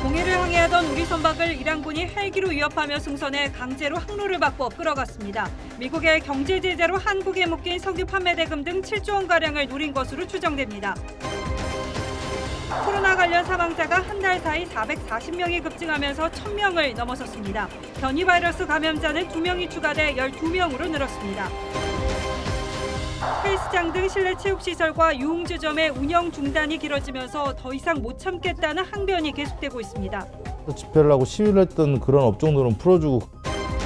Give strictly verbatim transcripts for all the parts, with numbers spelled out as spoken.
동해를 항해하던 우리 선박을 이란군이 헬기로 위협하며 승선해 강제로 항로를 바꿔 끌어갔습니다. 미국의 경제 제재로 한국에 묶인 석유 판매 대금 등 칠조 원가량을 노린 것으로 추정됩니다. 코로나 관련 사망자가 한 달 사이 사백사십 명이 급증하면서 천 명을 넘어섰습니다. 변이 바이러스 감염자는 두 명이 추가돼 열두 명으로 늘었습니다. 헬스장 등 실내 체육시설과 유흥주점의 운영 중단이 길어지면서 더 이상 못 참겠다는 항변이 계속되고 있습니다. 집회를 하고 시위를 했던 그런 업종들은 풀어주고. 고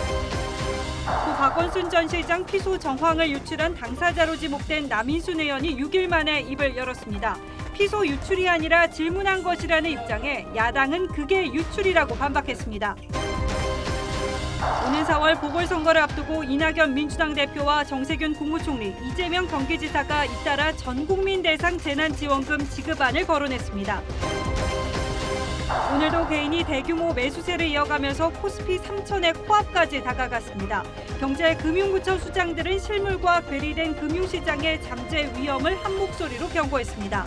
박원순 전 시장 피소 정황을 유출한 당사자로 지목된 남인순 의원이 육 일 만에 입을 열었습니다. 피소 유출이 아니라 질문한 것이라는 입장에 야당은 그게 유출이라고 반박했습니다. 오는 사월 보궐선거를 앞두고 이낙연 민주당 대표와 정세균 국무총리, 이재명 경기지사가 잇따라 전국민 대상 재난지원금 지급안을 거론했습니다. 오늘도 개인이 대규모 매수세를 이어가면서 코스피 삼천의 코앞까지 다가갔습니다. 경제금융부처 수장들은 실물과 괴리된 금융시장의 잠재 위험을 한 목소리로 경고했습니다.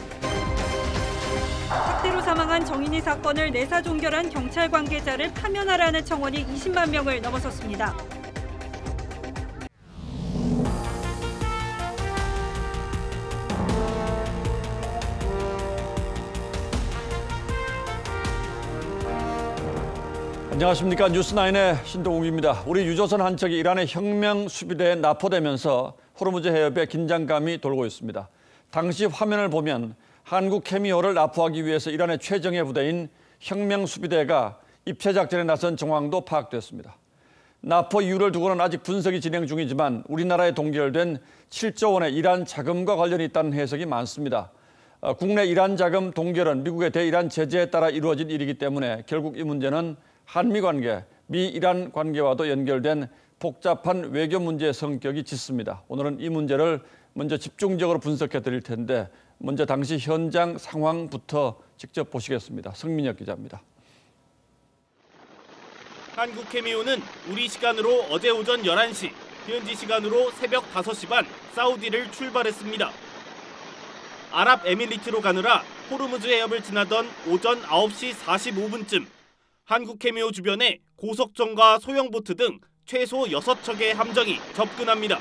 학대로 사망한 정인이 사건을 내사 종결한 경찰 관계자를 파면하라는 청원이 이십만 명을 넘어섰습니다. 안녕하십니까. 뉴스나인의 신동욱입니다. 우리 유조선 한 척이 이란의 혁명 수비대에 납포되면서 호르무즈 해협에 긴장감이 돌고 있습니다. 당시 화면을 보면 한국 케미오를 납포하기 위해서 이란의 최정예 부대인 혁명 수비대가 입체 작전에 나선 정황도 파악됐습니다. 납포 이유를 두고는 아직 분석이 진행 중이지만 우리나라에 동결된 칠조 원의 이란 자금과 관련이 있다는 해석이 많습니다. 국내 이란 자금 동결은 미국의 대이란 제재에 따라 이루어진 일이기 때문에 결국 이 문제는 한미 관계, 미-이란 관계와도 연결된 복잡한 외교 문제의 성격이 짙습니다. 오늘은 이 문제를 먼저 집중적으로 분석해 드릴 텐데 먼저 당시 현장 상황부터 직접 보시겠습니다. 성민혁 기자입니다. 한국 케미오는 우리 시간으로 어제 오전 열한 시, 현지 시간으로 새벽 다섯 시 반 사우디를 출발했습니다. 아랍에미리트로 가느라 호르무즈 해협을 지나던 오전 아홉 시 사십오 분쯤 한국 케미오 주변에 고속정과 소형보트 등 최소 여섯 척의 함정이 접근합니다.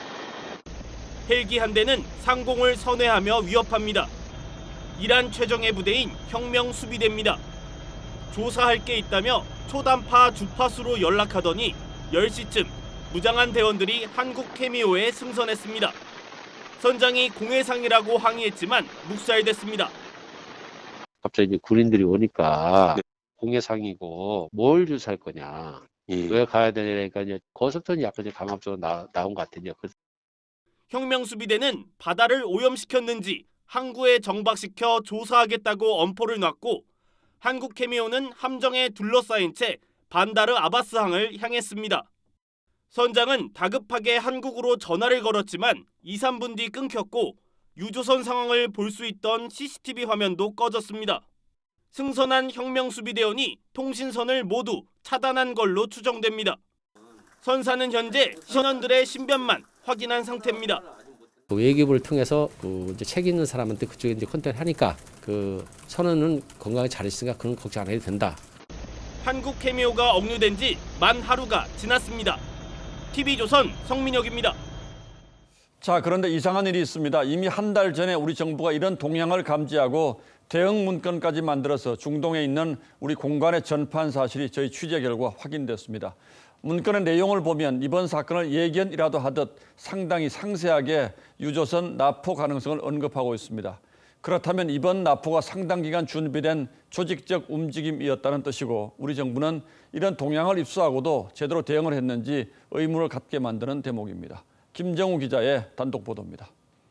헬기 한 대는 상공을 선회하며 위협합니다. 이란 최정예 부대인 혁명 수비대입니다. 조사할 게 있다며 초단파 주파수로 연락하더니 열 시쯤 무장한 대원들이 한국 케미오에 승선했습니다. 선장이 공해상이라고 항의했지만 묵살됐습니다. 갑자기 이제 군인들이 오니까 네. 공해상이고 뭘 조사할 거냐, 예. 왜 가야 되냐니까 이제 거기서부터 약간 이제 강압적으로 나, 나온 것 같아요. 혁명수비대는 바다를 오염시켰는지 항구에 정박시켜 조사하겠다고 엄포를 놨고 한국 케미오는 함정에 둘러싸인 채 반다르 아바스항을 향했습니다. 선장은 다급하게 한국으로 전화를 걸었지만 이, 삼 분 뒤 끊겼고 유조선 상황을 볼 수 있던 씨씨티비 화면도 꺼졌습니다. 승선한 혁명수비대원이 통신선을 모두 차단한 걸로 추정됩니다. 선사는 현재 신원들의 신변만 확인한 상태입니다. 외교부를 통해서 그 이제 책 있는 사람한테 그쪽에 이제 컨택을 하니까 그 선원은 건강히 잘 있으니까 그런 걱정 안 해도 된다. 한국 케미오가 억류된 지 만 하루가 지났습니다. 티비조선 성민혁입니다. 자, 그런데 이상한 일이 있습니다. 이미 한 달 전에 우리 정부가 이런 동향을 감지하고 대응 문건까지 만들어서 중동에 있는 우리 공관에 전파한 사실이 저희 취재 결과 확인됐습니다. 문건의 내용을 보면 이번 사건을 예견이라도 하듯 상당히 상세하게 유조선 납포 가능성을 언급하고 있습니다. 그렇다면 이번 납포가 상당 기간 준비된 조직적 움직임이었다는 뜻이고 우리 정부는 이런 동향을 입수하고도 제대로 대응을 했는지 의문을 갖게 만드는 대목입니다. 김정우 기자의 단독 보도입니다.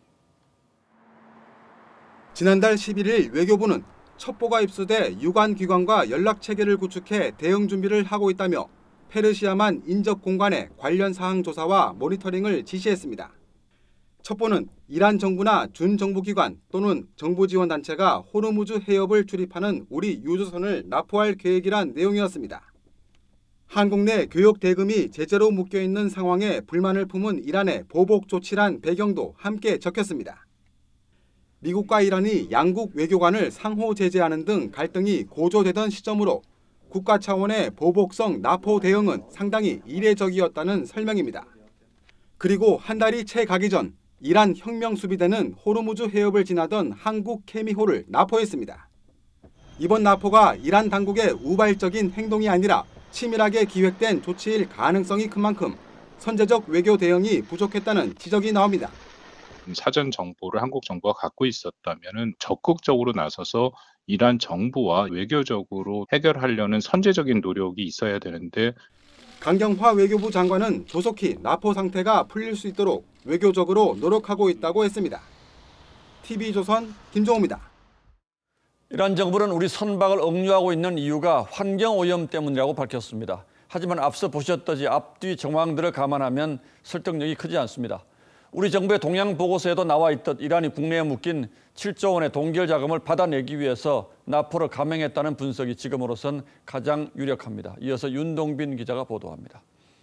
지난달 십일 일 외교부는 첩보가 입수돼 유관기관과 연락체계를 구축해 대응 준비를 하고 있다며 페르시아만 인접 공간의 관련 사항 조사와 모니터링을 지시했습니다. 첩보는 이란 정부나 준정부기관 또는 정부지원단체가 호르무즈 해협을 출입하는 우리 유조선을 납포할 계획이란 내용이었습니다. 한국 내 교역 대금이 제재로 묶여있는 상황에 불만을 품은 이란의 보복 조치란 배경도 함께 적혔습니다. 미국과 이란이 양국 외교관을 상호 제재하는 등 갈등이 고조되던 시점으로 국가 차원의 보복성 나포 대응은 상당히 이례적이었다는 설명입니다. 그리고 한 달이 채 가기 전 이란 혁명수비대는 호르무즈 해협을 지나던 한국 케미호를 납포했습니다. 이번 납포가 이란 당국의 우발적인 행동이 아니라 치밀하게 기획된 조치일 가능성이 큰 만큼 선제적 외교 대응이 부족했다는 지적이 나옵니다. 사전 정보를 한국 정부가 갖고 있었다면 적극적으로 나서서 이란 정부와 외교적으로 해결하려는 선제적인 노력이 있어야 되는데 강경화 외교부 장관은 조속히 납포 상태가 풀릴 수 있도록 외교적으로 노력하고 있다고 했습니다. 티비조선 김종호입니다. 이란 정부는 우리 선박을 억류하고 있는 이유가 환경오염 때문이라고 밝혔습니다. 하지만 앞서 보셨듯이 앞뒤 정황들을 감안하면 설득력이 크지 않습니다. 우리 정부의 동향 보고서에도 나와 있듯 이란이 국내에 묶인 칠조 원의 동결 자금을 받아내기 위해서 납포를 감행했다는 분석이 지금으로선 가장 유력합니다. 이어서 윤동빈 기자가 보도합니다.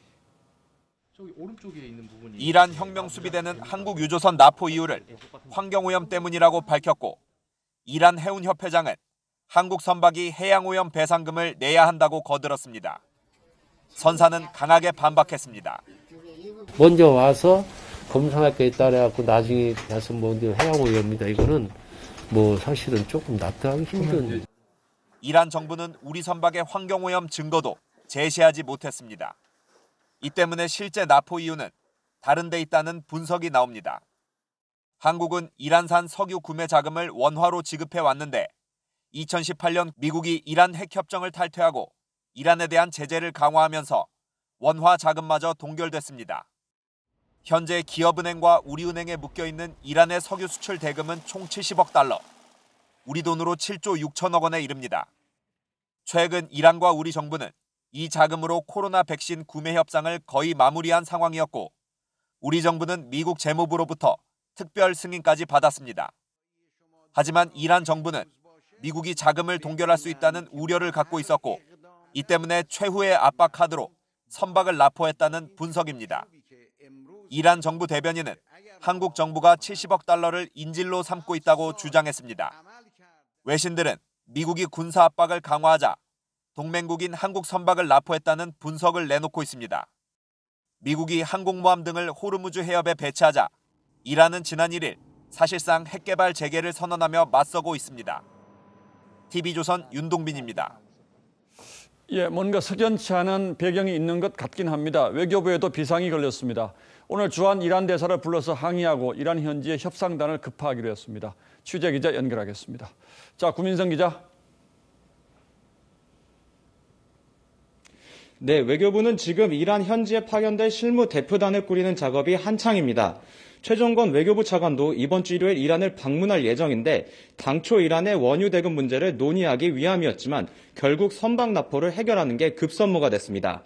이란 혁명수비대는 한국 유조선 납포 이유를 환경오염 때문이라고 밝혔고 이란 해운협회장은 한국 선박이 해양오염 배상금을 내야 한다고 거들었습니다. 선사는 강하게 반박했습니다. 먼저 와서 검사할 게 따라갖고 나중에 가서 뭐 해양오염입니다. 이거는 뭐 사실은 조금 납득하기 힘든. 이란 정부는 우리 선박의 환경오염 증거도 제시하지 못했습니다. 이 때문에 실제 납포 이유는 다른 데 있다는 분석이 나옵니다. 한국은 이란산 석유 구매 자금을 원화로 지급해 왔는데 이천십팔 년 미국이 이란 핵협정을 탈퇴하고 이란에 대한 제재를 강화하면서 원화 자금마저 동결됐습니다. 현재 기업은행과 우리은행에 묶여있는 이란의 석유 수출 대금은 총 칠십억 달러, 우리 돈으로 칠조 육천억 원에 이릅니다. 최근 이란과 우리 정부는 이 자금으로 코로나 백신 구매 협상을 거의 마무리한 상황이었고 우리 정부는 미국 재무부로부터 특별 승인까지 받았습니다. 하지만 이란 정부는 미국이 자금을 동결할 수 있다는 우려를 갖고 있었고 이 때문에 최후의 압박 카드로 선박을 납포했다는 분석입니다. 이란 정부 대변인은 한국 정부가 칠십억 달러를 인질로 삼고 있다고 주장했습니다. 외신들은 미국이 군사 압박을 강화하자 동맹국인 한국 선박을 납포했다는 분석을 내놓고 있습니다. 미국이 항공모함 등을 호르무즈 해협에 배치하자 이란은 지난 일 일 사실상 핵개발 재개를 선언하며 맞서고 있습니다. 티비조선 윤동빈입니다. 예, 뭔가 석연치 않은 배경이 있는 것 같긴 합니다. 외교부에도 비상이 걸렸습니다. 오늘 주한 이란 대사를 불러서 항의하고 이란 현지의 협상단을 급파하기로 했습니다. 취재 기자 연결하겠습니다. 자, 구민성 기자. 네, 외교부는 지금 이란 현지에 파견될 실무 대표단을 꾸리는 작업이 한창입니다. 최종건 외교부 차관도 이번 주 일요일 이란을 방문할 예정인데 당초 이란의 원유 대금 문제를 논의하기 위함이었지만 결국 선박 납포를 해결하는 게 급선무가 됐습니다.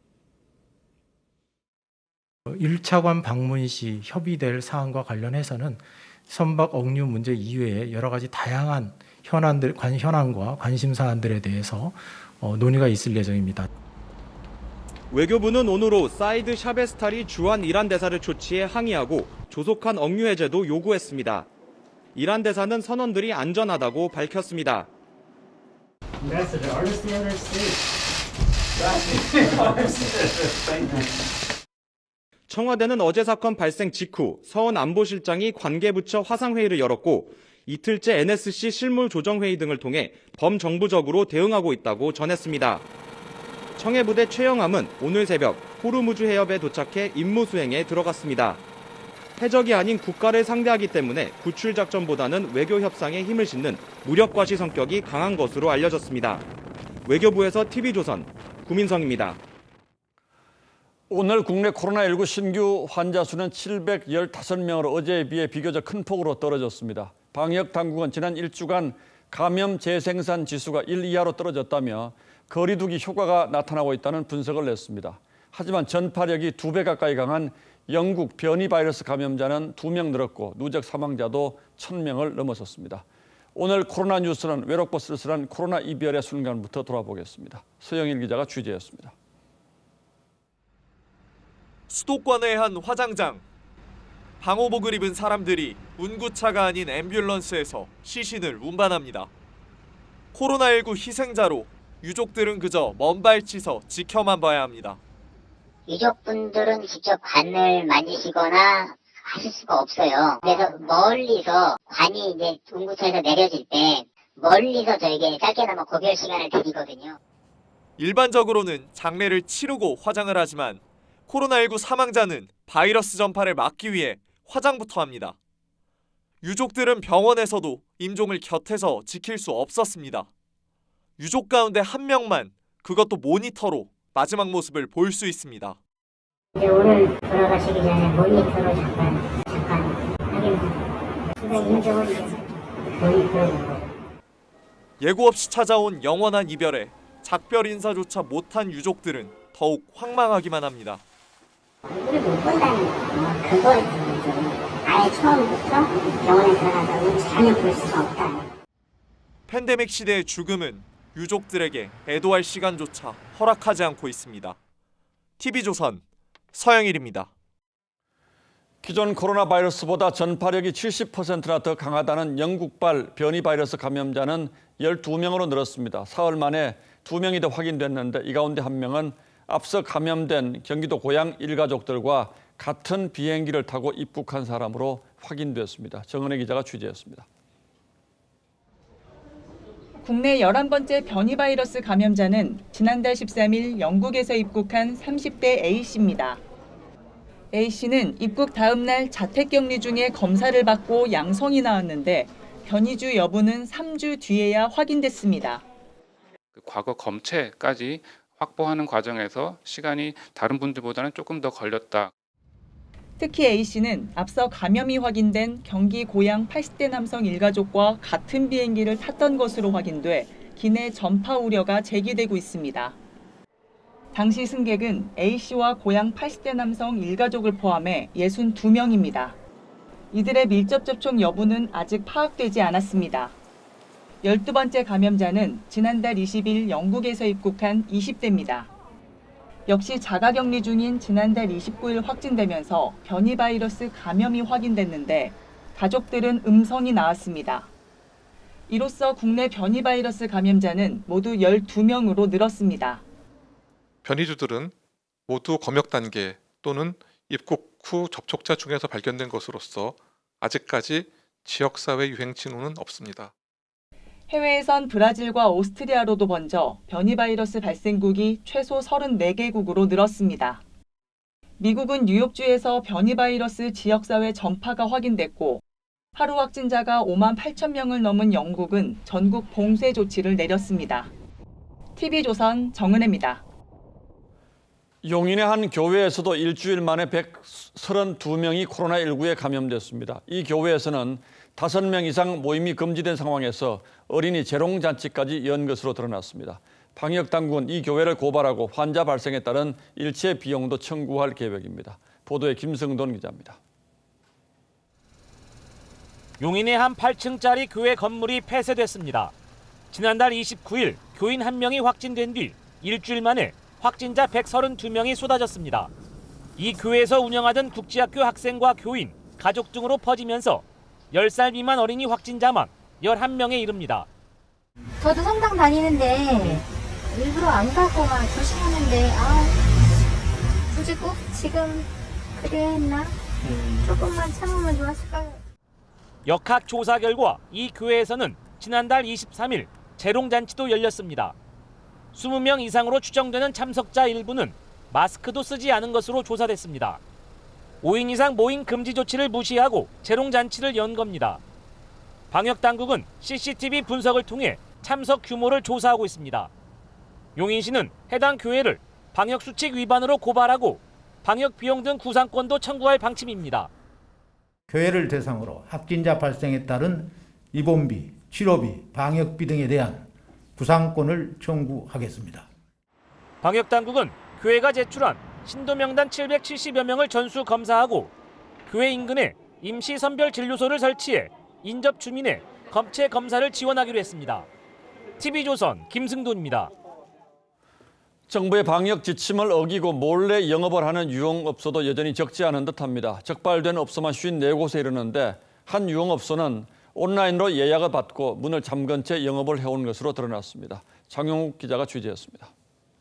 일 차관 방문 시 협의될 사항과 관련해서는 선박 억류 문제 이외에 여러 가지 다양한 현안들, 관, 현안과 관심 사안들에 대해서 어, 논의가 있을 예정입니다. 외교부는 오늘 오후 사이드 샤베스탈이 주한 이란 대사를 초치해 항의하고 조속한 억류 해제도 요구했습니다. 이란 대사는 선원들이 안전하다고 밝혔습니다. 청와대는 어제 사건 발생 직후 서훈 안보실장이 관계부처 화상회의를 열었고 이틀째 엔에스씨 실무조정회의 등을 통해 범정부적으로 대응하고 있다고 전했습니다. 청해부대 최영함은 오늘 새벽 호르무즈 해협에 도착해 임무 수행에 들어갔습니다. 해적이 아닌 국가를 상대하기 때문에 구출작전보다는 외교 협상에 힘을 싣는 무력과시 성격이 강한 것으로 알려졌습니다. 외교부에서 티비조선 구민성입니다. 오늘 국내 코로나십구 신규 환자 수는 칠백십오 명으로 어제에 비해 비교적 큰 폭으로 떨어졌습니다. 방역 당국은 지난 일 주간 감염 재생산 지수가 일 이하로 떨어졌다며 거리두기 효과가 나타나고 있다는 분석을 냈습니다. 하지만 전파력이 두 배 가까이 강한 영국 변이 바이러스 감염자는 두 명 늘었고 누적 사망자도 천 명을 넘어섰습니다. 오늘 코로나 뉴스는 외롭고 쓸쓸한 코로나 이별의 순간부터 돌아보겠습니다. 서영일 기자가 취재했습니다. 수도권의 한 화장장. 방호복을 입은 사람들이 운구차가 아닌 앰뷸런스에서 시신을 운반합니다. 코로나십구 희생자로 유족들은 그저 먼발치서 지켜만 봐야 합니다. 유족분들은 직접 관을 만지시거나 하실 수가 없어요. 그래서 멀리서 관이 이제 운구차에서 내려질 때 멀리서 저에게 짧게나마 고별 시간을 드리거든요. 일반적으로는 장례를 치르고 화장을 하지만 코로나십구 사망자는 바이러스 전파를 막기 위해 화장부터 합니다. 유족들은 병원에서도 임종을 곁에서 지킬 수 없었습니다. 유족 가운데 한 명만 그것도 모니터로 마지막 모습을 볼 수 있습니다. 이제 오늘 돌아가시기 전에 모니터로 잠깐 잠깐 확인합니다. 그래서 임종을 이제 모니터로 보고. 예고 없이 찾아온 영원한 이별에 작별 인사조차 못한 유족들은 더욱 황망하기만 합니다. 얼굴을 못 본다는 거, 그거에 좀 아예 처음부터 병원에 들어가서 전혀 볼 수가 없다. 팬데믹 시대의 죽음은 유족들에게 애도할 시간조차 허락하지 않고 있습니다. 티비조선 서영일입니다. 기존 코로나 바이러스보다 전파력이 칠십 퍼센트나 더 강하다는 영국발 변이 바이러스 감염자는 열두 명으로 늘었습니다. 사흘 만에 두 명이 더 확인됐는데 이 가운데 한 명은 앞서 감염된 경기도 고양 일가족들과 같은 비행기를 타고 입국한 사람으로 확인됐습니다. 정은혜 기자가 취재했습니다. 국내 열한 번째 변이 바이러스 감염자는 지난달 십삼 일 영국에서 입국한 삼십 대 A씨입니다. A씨는 입국 다음 날 자택격리 중에 검사를 받고 양성이 나왔는데 변이주 여부는 삼 주 뒤에야 확인됐습니다. 과거 검체까지 확보하는 과정에서 시간이 다른 분들보다는 조금 더 걸렸다. 특히 A씨는 앞서 감염이 확인된 경기 고양 팔십 대 남성 일가족과 같은 비행기를 탔던 것으로 확인돼 기내 전파 우려가 제기되고 있습니다. 당시 승객은 A씨와 고양 팔십 대 남성 일가족을 포함해 육십이 명입니다. 이들의 밀접 접촉 여부는 아직 파악되지 않았습니다. 열두 번째 감염자는 지난달 이십 일 영국에서 입국한 이십 대입니다. 역시 자가격리 중인 지난달 이십구 일 확진되면서 변이 바이러스 감염이 확인됐는데 가족들은 음성이 나왔습니다. 이로써 국내 변이 바이러스 감염자는 모두 열두 명으로 늘었습니다. 변이주들은 모두 검역 단계 또는 입국 후 접촉자 중에서 발견된 것으로서 아직까지 지역사회 유행 징후는 없습니다. 해외에선 브라질과 오스트리아로도 번져 변이 바이러스 발생국이 최소 서른네 개국으로 늘었습니다. 미국은 뉴욕주에서 변이 바이러스 지역사회 전파가 확인됐고 하루 확진자가 오만 팔천 명을 넘은 영국은 전국 봉쇄 조치를 내렸습니다. 티비조선 정은혜입니다. 용인의 한 교회에서도 일주일 만에 백삼십이 명이 코로나십구에 감염됐습니다. 이 교회에서는 다섯 명 이상 모임이 금지된 상황에서 어린이 재롱잔치까지 연 것으로 드러났습니다. 방역당국은 이 교회를 고발하고 환자 발생에 따른 일체 비용도 청구할 계획입니다. 보도에 김승돈 기자입니다. 용인의 한 팔 층짜리 교회 건물이 폐쇄됐습니다. 지난달 이십구 일 교인 한 명이 확진된 뒤 일주일 만에 확진자 백삼십이 명이 쏟아졌습니다. 이 교회에서 운영하던 국제학교 학생과 교인, 가족 등으로 퍼지면서 열 살 미만 어린이 확진자만 열한 명에 이릅니다. 저도 성당 다니는데 일부러 안 가고만 조심하는데 아 굳이 꼭 지금 그래야 했나? 조금만 참으면 좋았을까요? 역학 조사 결과 이 교회에서는 지난달 이십삼 일 재롱잔치도 열렸습니다. 이십 명 이상으로 추정되는 참석자 일부는 마스크도 쓰지 않은 것으로 조사됐습니다. 오 인 이상 모임 금지 조치를 무시하고 재롱잔치를 연 겁니다. 방역당국은 씨씨티비 분석을 통해 참석 규모를 조사하고 있습니다. 용인시는 해당 교회를 방역수칙 위반으로 고발하고 방역비용 등 구상권도 청구할 방침입니다. 교회를 대상으로 확진자 발생에 따른 입원비, 치료비, 방역비 등에 대한 구상권을 청구하겠습니다. 방역당국은 교회가 제출한 신도명단 칠백칠십여 명을 전수 검사하고 교회 인근에 임시 선별 진료소를 설치해 인접 주민의 검체 검사를 지원하기로 했습니다. 티비조선 김승돈입니다. 정부의 방역 지침을 어기고 몰래 영업을 하는 유흥업소도 여전히 적지 않은 듯합니다. 적발된 업소만 오십사 곳에 이르는데 한 유흥업소는 온라인으로 예약을 받고 문을 잠근 채 영업을 해온 것으로 드러났습니다. 장용욱 기자가 취재했습니다.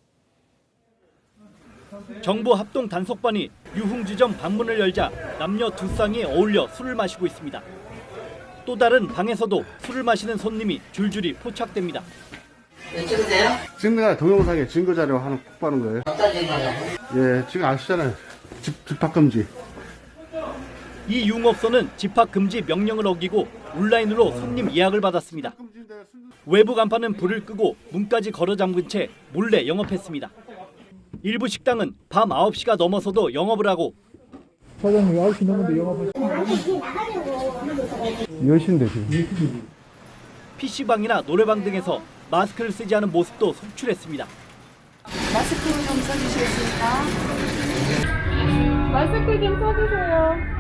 정부 합동 단속반이 유흥지점 방문을 열자 남녀 두 쌍이 어울려 술을 마시고 있습니다. 또 다른 방에서도 술을 마시는 손님이 줄줄이 포착됩니다. 찍으세요? 찍는 게 아니라 동영상에 증거자료 하나 콕 빠는 거예요. 어떤 증거자료? 예, 지금 아시잖아요. 집, 집합금지. 이 유흥업소는 집합금지 명령을 어기고 온라인으로 손님 예약을 받았습니다. 외부 간판은 불을 끄고 문까지 걸어 잠근 채 몰래 영업했습니다. 일부 식당은 밤 아홉 시가 넘어서도 영업을 하고 사장님 아홉 시 넘었는데 영업을 몇 시인데 지금? 피시방이나 노래방 등에서 마스크를 쓰지 않은 모습도 속출했습니다. 마스크 좀 써주시겠습니까? 마스크 좀 써주세요.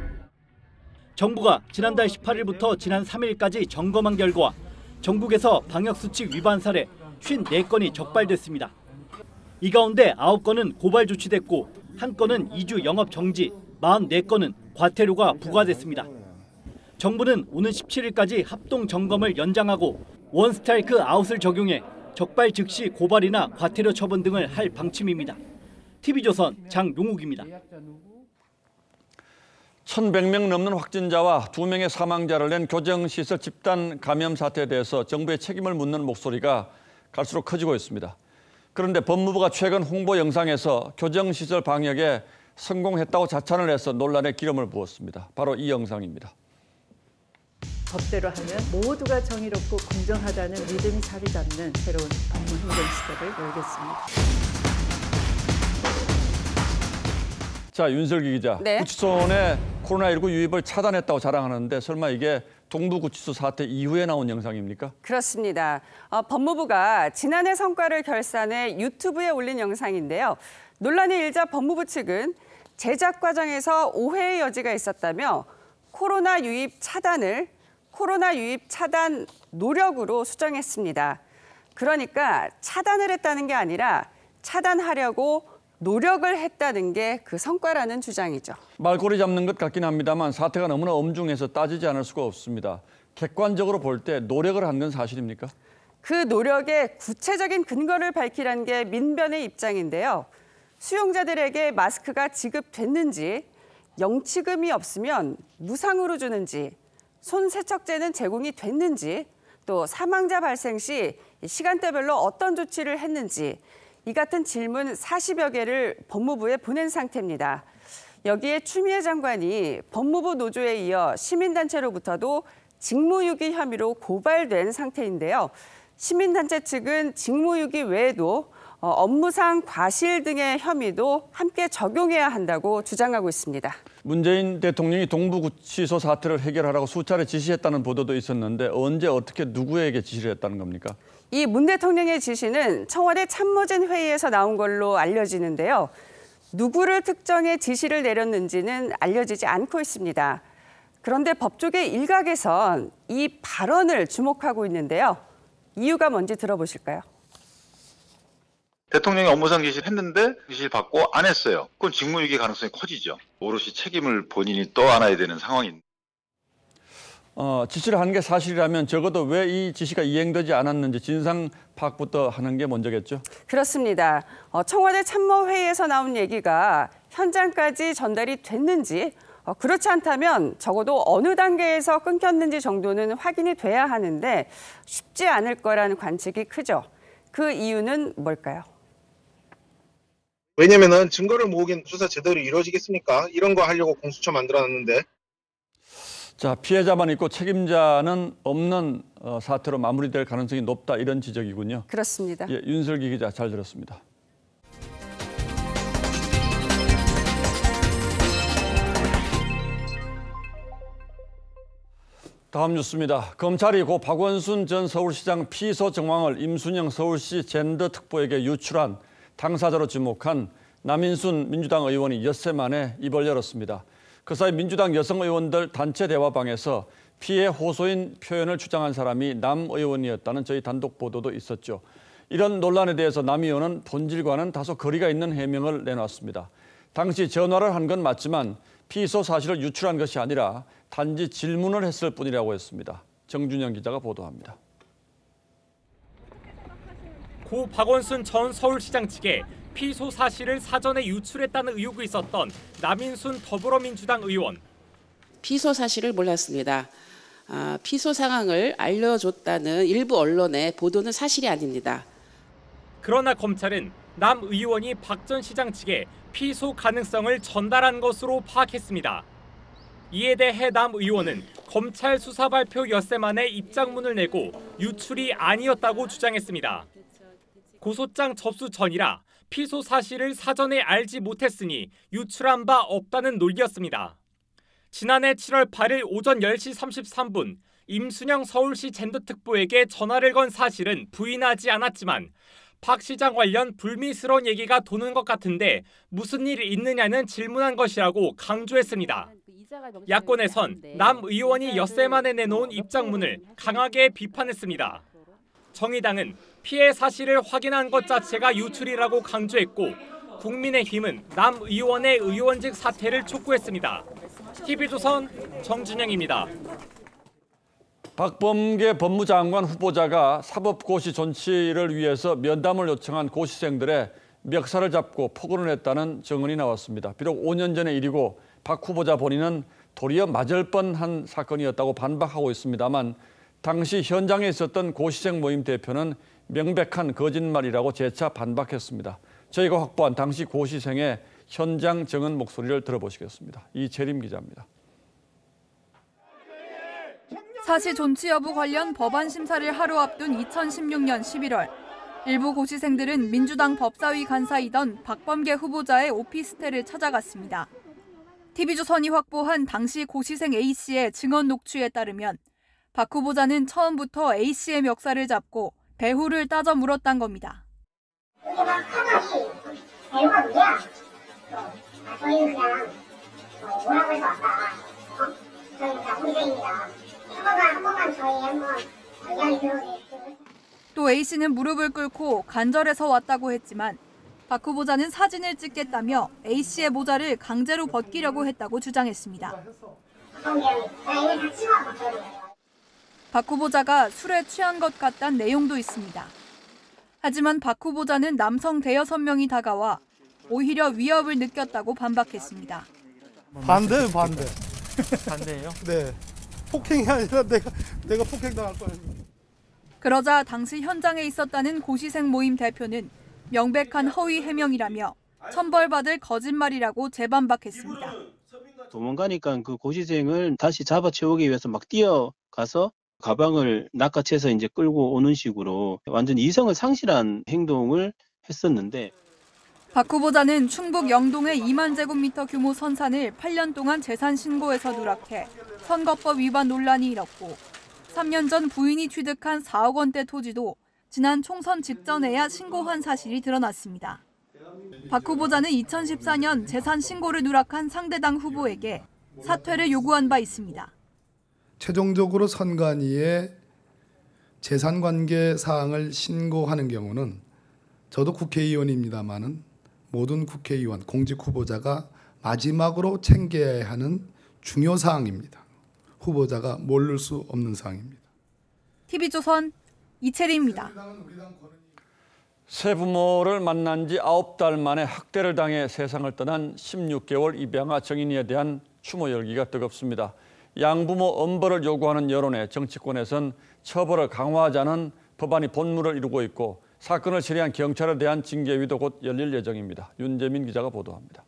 정부가 지난달 십팔 일부터 지난 삼 일까지 점검한 결과 전국에서 방역수칙 위반 사례 오십사 건이 적발됐습니다. 이 가운데 아홉 건은 고발 조치됐고 한 건은 이 주 영업 정지, 사십사 건은 과태료가 부과됐습니다. 정부는 오는 십칠 일까지 합동 점검을 연장하고 원 스트라이크 아웃을 적용해 적발 즉시 고발이나 과태료 처분 등을 할 방침입니다. 티비조선 장용욱입니다. 천백 명 넘는 확진자와 두 명의 사망자를 낸 교정시설 집단 감염 사태에 대해서 정부의 책임을 묻는 목소리가 갈수록 커지고 있습니다. 그런데 법무부가 최근 홍보 영상에서 교정시설 방역에 성공했다고 자찬을 해서 논란에 기름을 부었습니다. 바로 이 영상입니다. 법대로 하면 모두가 정의롭고 공정하다는 믿음이 자리 잡는 새로운 법무 행정 시대를 열겠습니다. 자, 윤슬기 기자. 네. 구치소내 코로나십구 유입을 차단했다고 자랑하는데 설마 이게 동부구치소 사태 이후에 나온 영상입니까? 그렇습니다. 어, 법무부가 지난해 성과를 결산해 유튜브에 올린 영상인데요. 논란이 일자 법무부 측은 제작 과정에서 오해의 여지가 있었다며 코로나 유입 차단을 코로나 유입 차단 노력으로 수정했습니다. 그러니까 차단을 했다는 게 아니라 차단하려고 노력을 했다는 게 그 성과라는 주장이죠. 말꼬리 잡는 것 같긴 합니다만 사태가 너무나 엄중해서 따지지 않을 수가 없습니다. 객관적으로 볼 때 노력을 한 건 사실입니까? 그 노력의 구체적인 근거를 밝히라는 게 민변의 입장인데요. 수용자들에게 마스크가 지급됐는지, 영치금이 없으면 무상으로 주는지, 손 세척제는 제공이 됐는지, 또 사망자 발생 시 시간대별로 어떤 조치를 했는지 이 같은 질문 사십여 개를 법무부에 보낸 상태입니다. 여기에 추미애 장관이 법무부 노조에 이어 시민단체로부터도 직무유기 혐의로 고발된 상태인데요. 시민단체 측은 직무유기 외에도 업무상 과실 등의 혐의도 함께 적용해야 한다고 주장하고 있습니다. 문재인 대통령이 동부구치소 사태를 해결하라고 수차례 지시했다는 보도도 있었는데 언제 어떻게 누구에게 지시를 했다는 겁니까? 이 문 대통령의 지시는 청와대 참모진 회의에서 나온 걸로 알려지는데요. 누구를 특정해 지시를 내렸는지는 알려지지 않고 있습니다. 그런데 법조계 일각에선 이 발언을 주목하고 있는데요. 이유가 뭔지 들어보실까요? 대통령이 업무상 지시를 했는데 지시를 받고 안 했어요. 그건 직무유기 가능성이 커지죠. 오롯이 책임을 본인이 떠안아야 되는 상황인데. 어, 지시를 한 게 사실이라면 적어도 왜 이 지시가 이행되지 않았는지 진상 파악부터 하는 게 먼저겠죠? 그렇습니다. 어, 청와대 참모회의에서 나온 얘기가 현장까지 전달이 됐는지, 어, 그렇지 않다면 적어도 어느 단계에서 끊겼는지 정도는 확인이 돼야 하는데 쉽지 않을 거라는 관측이 크죠. 그 이유는 뭘까요? 왜냐면은 증거를 모으긴 수사 제대로 이루어지겠습니까? 이런 거 하려고 공수처 만들어놨는데. 자, 피해자만 있고 책임자는 없는 어, 사태로 마무리될 가능성이 높다 이런 지적이군요. 그렇습니다. 예, 윤슬기 기자 잘 들었습니다. 다음 뉴스입니다. 검찰이 고 박원순 전 서울시장 피소 정황을 임순영 서울시 젠더특보에게 유출한 당사자로 지목한 남인순 민주당 의원이 엿새 만에 입을 열었습니다. 그 사이 민주당 여성 의원들 단체 대화방에서 피해 호소인 표현을 주장한 사람이 남 의원이었다는 저희 단독 보도도 있었죠. 이런 논란에 대해서 남 의원은 본질과는 다소 거리가 있는 해명을 내놨습니다. 당시 전화를 한 건 맞지만 피소 사실을 유출한 것이 아니라 단지 질문을 했을 뿐이라고 했습니다. 정준영 기자가 보도합니다. 고 박원순 전 서울시장 측에 피소 사실을 사전에 유출했다는 의혹이 있었던 남인순 더불어민주당 의원. 피소 사실을 몰랐습니다. 아, 피소 상황을 알려줬다는 일부 언론의 보도는 사실이 아닙니다. 그러나 검찰은 남 의원이 박 전 시장 측에 피소 가능성을 전달한 것으로 파악했습니다. 이에 대해 남 의원은 검찰 수사 발표 엿새 만에 입장문을 내고 유출이 아니었다고 주장했습니다. 고소장 접수 전이라 피소 사실을 사전에 알지 못했으니 유출한 바 없다는 논리였습니다. 지난해 칠월 팔일 오전 열 시 삼십삼 분 임순영 서울시 젠더특보에게 전화를 건 사실은 부인하지 않았지만 박 시장 관련 불미스러운 얘기가 도는 것 같은데 무슨 일이 있느냐는 질문한 것이라고 강조했습니다. 야권에선 남 의원이 엿새 만에 내놓은 입장문을 강하게 비판했습니다. 정의당은 피해 사실을 확인한 것 자체가 유출이라고 강조했고 국민의힘은 남 의원의 의원직 사퇴를 촉구했습니다. 티비조선 정준영입니다. 박범계 법무장관 후보자가 사법고시 존치를 위해서 면담을 요청한 고시생들의 멱살을 잡고 폭언을 했다는 증언이 나왔습니다. 비록 오 년 전의 일이고 박 후보자 본인은 도리어 맞을 뻔한 사건이었다고 반박하고 있습니다만 당시 현장에 있었던 고시생 모임 대표는 명백한 거짓말이라고 재차 반박했습니다. 저희가 확보한 당시 고시생의 현장 증언 목소리를 들어보시겠습니다. 이재림 기자입니다. 사시 존치 여부 관련 법안 심사를 하루 앞둔 이천십육 년 십일월 일부 고시생들은 민주당 법사위 간사이던 박범계 후보자의 오피스텔을 찾아갔습니다. 티비조선이 확보한 당시 고시생 A씨의 증언 녹취에 따르면 박 후보자는 처음부터 A씨의 멱살을 잡고 배후를 따져 물었단 겁니다. 이게 막 하나씩 배우가 누구야? 아, 저희는 그냥 어, 뭐라고 해서 왔다. 어? 저희는 다 고시생입니다. 한 번만, 한 번만 저희 한번 이야기 들어주세요. 또 A씨는 무릎을 꿇고 간절해서 왔다고 했지만 박 후보자는 사진을 찍겠다며 A씨의 모자를 강제로 벗기려고 했다고 주장했습니다. 박 후보자가 술에 취한 것 같다는 내용도 있습니다. 하지만 박 후보자는 남성 대여섯 명이 다가와 오히려 위협을 느꼈다고 반박했습니다. 반대요, 반대. 반대예요? 네. 폭행이 아니라 내가 내가 폭행당할 거예요. 그러자 당시 현장에 있었다는 고시생 모임 대표는 명백한 허위 해명이라며 천벌받을 거짓말이라고 재반박했습니다. 도망가니까 그 고시생을 다시 잡아채우기 위해서 막 뛰어가서 가방을 낚아채서 이제 끌고 오는 식으로 완전 이성을 상실한 행동을 했었는데 박 후보자는 충북 영동의 이만 제곱미터 규모 선산을 팔 년 동안 재산 신고에서 누락해 선거법 위반 논란이 일었고 삼 년 전 부인이 취득한 사억 원대 토지도 지난 총선 직전에야 신고한 사실이 드러났습니다. 박 후보자는 이천십사 년 재산 신고를 누락한 상대당 후보에게 사퇴를 요구한 바 있습니다. 최종적으로 선관위에 재산관계 사항을 신고하는 경우는 저도 국회의원입니다마는 모든 국회의원, 공직 후보자가 마지막으로 챙겨야 하는 중요 사항입니다. 후보자가 모를 수 없는 사항입니다. 티비조선 이채리입니다. 새부모를 만난 지 아홉 달 만에 학대를 당해 세상을 떠난 십육 개월 입양아 정인이에 대한 추모 열기가 뜨겁습니다. 양부모 엄벌을 요구하는 여론에 정치권에선 처벌을 강화하자는 법안이 본물을 이루고 있고 사건을 처리한 경찰에 대한 징계위도 곧 열릴 예정입니다. 윤재민 기자가 보도합니다.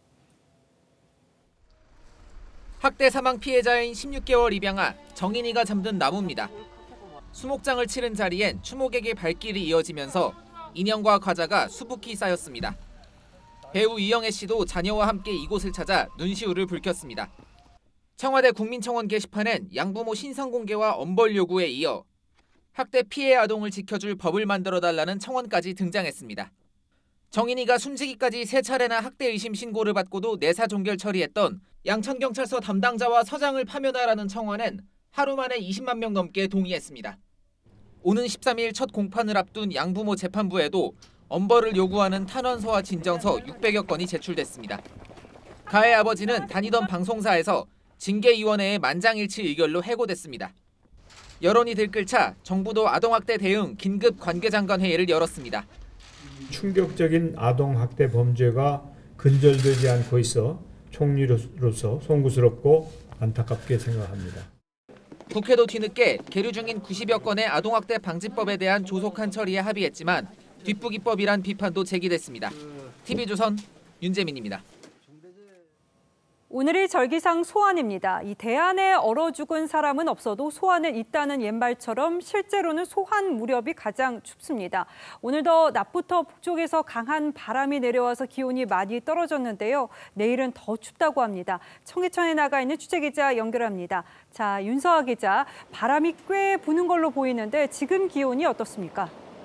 학대 사망 피해자인 십육 개월 입양아 정인이가 잠든 나무입니다. 수목장을 치른 자리엔 추모객의 발길이 이어지면서 인형과 과자가 수북히 쌓였습니다. 배우 이영애 씨도 자녀와 함께 이곳을 찾아 눈시울을 붉혔습니다. 청와대 국민청원 게시판엔 양부모 신상 공개와 엄벌 요구에 이어 학대 피해 아동을 지켜줄 법을 만들어달라는 청원까지 등장했습니다. 정인이가 숨지기까지 세 차례나 학대 의심 신고를 받고도 내사 종결 처리했던 양천경찰서 담당자와 서장을 파면하라는 청원엔 하루 만에 이십만 명 넘게 동의했습니다. 오는 십삼 일 첫 공판을 앞둔 양부모 재판부에도 엄벌을 요구하는 탄원서와 진정서 육백여 건이 제출됐습니다. 가의 아버지는 다니던 방송사에서 징계위원회의 만장일치 의결로 해고됐습니다. 여론이 들끓자 정부도 아동학대 대응 긴급 관계장관 회의를 열었습니다. 충격적인 아동학대 범죄가 근절되지 않고 있어 총리로서 송구스럽고 안타깝게 생각합니다. 국회도 뒤늦게 계류 중인 구십여 건의 아동학대 방지법에 대한 조속한 처리에 합의했지만 뒷북이법이란 비판도 제기됐습니다. 티비조선 윤재민입니다. 오늘이 절기상 소환입니다. 이 대안에 얼어 죽은 사람은 없어도 소환은 있다는 옛말처럼 실제로는 소환 무렵이 가장 춥습니다. 오늘도 낮부터 북쪽에서 강한 바람이 내려와서 기온이 많이 떨어졌는데요. 내일은 더 춥다고 합니다. 청해천에 나가 있는 취재기자 연결합니다. 자, 윤서아 기자, 바람이 꽤 부는 걸로 보이는데 지금 기온이 어떻습니까?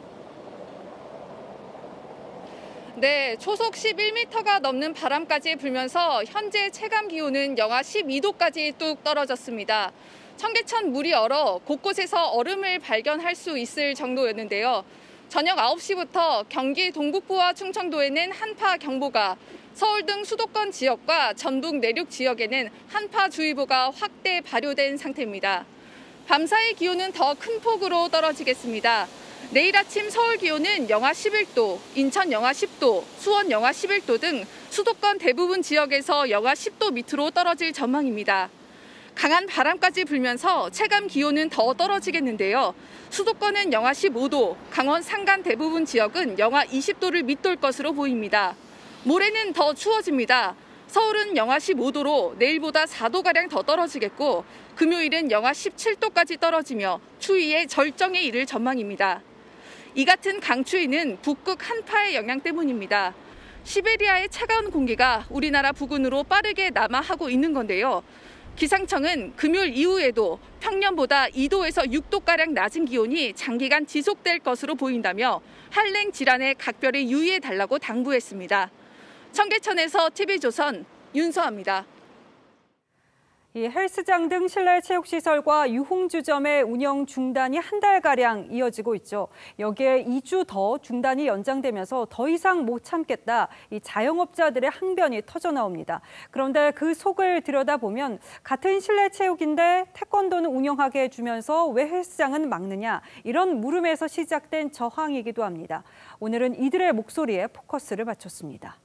네, 초속 십일 미터가 넘는 바람까지 불면서 현재 체감 기온은 영하 십이 도까지 뚝 떨어졌습니다. 청계천 물이 얼어 곳곳에서 얼음을 발견할 수 있을 정도였는데요. 저녁 아홉 시부터 경기 동북부와 충청도에는 한파경보가, 서울 등 수도권 지역과 전북 내륙 지역에는 한파주의보가 확대 발효된 상태입니다. 밤사이 기온은 더 큰 폭으로 떨어지겠습니다. 내일 아침 서울 기온은 영하 십일 도, 인천 영하 십 도, 수원 영하 십일 도 등 수도권 대부분 지역에서 영하 십 도 밑으로 떨어질 전망입니다. 강한 바람까지 불면서 체감 기온은 더 떨어지겠는데요. 수도권은 영하 십오 도, 강원 산간 대부분 지역은 영하 이십 도를 밑돌 것으로 보입니다. 모레는 더 추워집니다. 서울은 영하 십오 도로 내일보다 사 도가량 더 떨어지겠고 금요일은 영하 십칠 도까지 떨어지며 추위의 절정에 이를 전망입니다. 이 같은 강추위는 북극 한파의 영향 때문입니다. 시베리아의 차가운 공기가 우리나라 부근으로 빠르게 남하하고 있는 건데요. 기상청은 금요일 이후에도 평년보다 이 도에서 육 도가량 낮은 기온이 장기간 지속될 것으로 보인다며 한랭 질환에 각별히 유의해달라고 당부했습니다. 청계천에서 티비조선 윤서아입니다. 이 헬스장 등 실내 체육시설과 유흥주점의 운영 중단이 한 달가량 이어지고 있죠. 여기에 이 주 더 중단이 연장되면서 더 이상 못 참겠다, 이 자영업자들의 항변이 터져나옵니다. 그런데 그 속을 들여다보면 같은 실내 체육인데 태권도는 운영하게 해주면서 왜 헬스장은 막느냐, 이런 물음에서 시작된 저항이기도 합니다. 오늘은 이들의 목소리에 포커스를 맞췄습니다.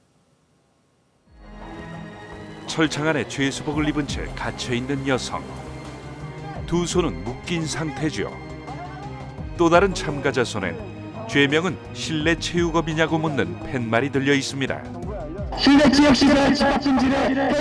철창 안에 죄수복을 입은 채 갇혀있는 여성. 두 손은 묶인 상태죠. 또 다른 참가자 손엔 죄명은 실내 체육업이냐고 묻는 팻말이 들려 있습니다. 실내 체육시설 집합금지를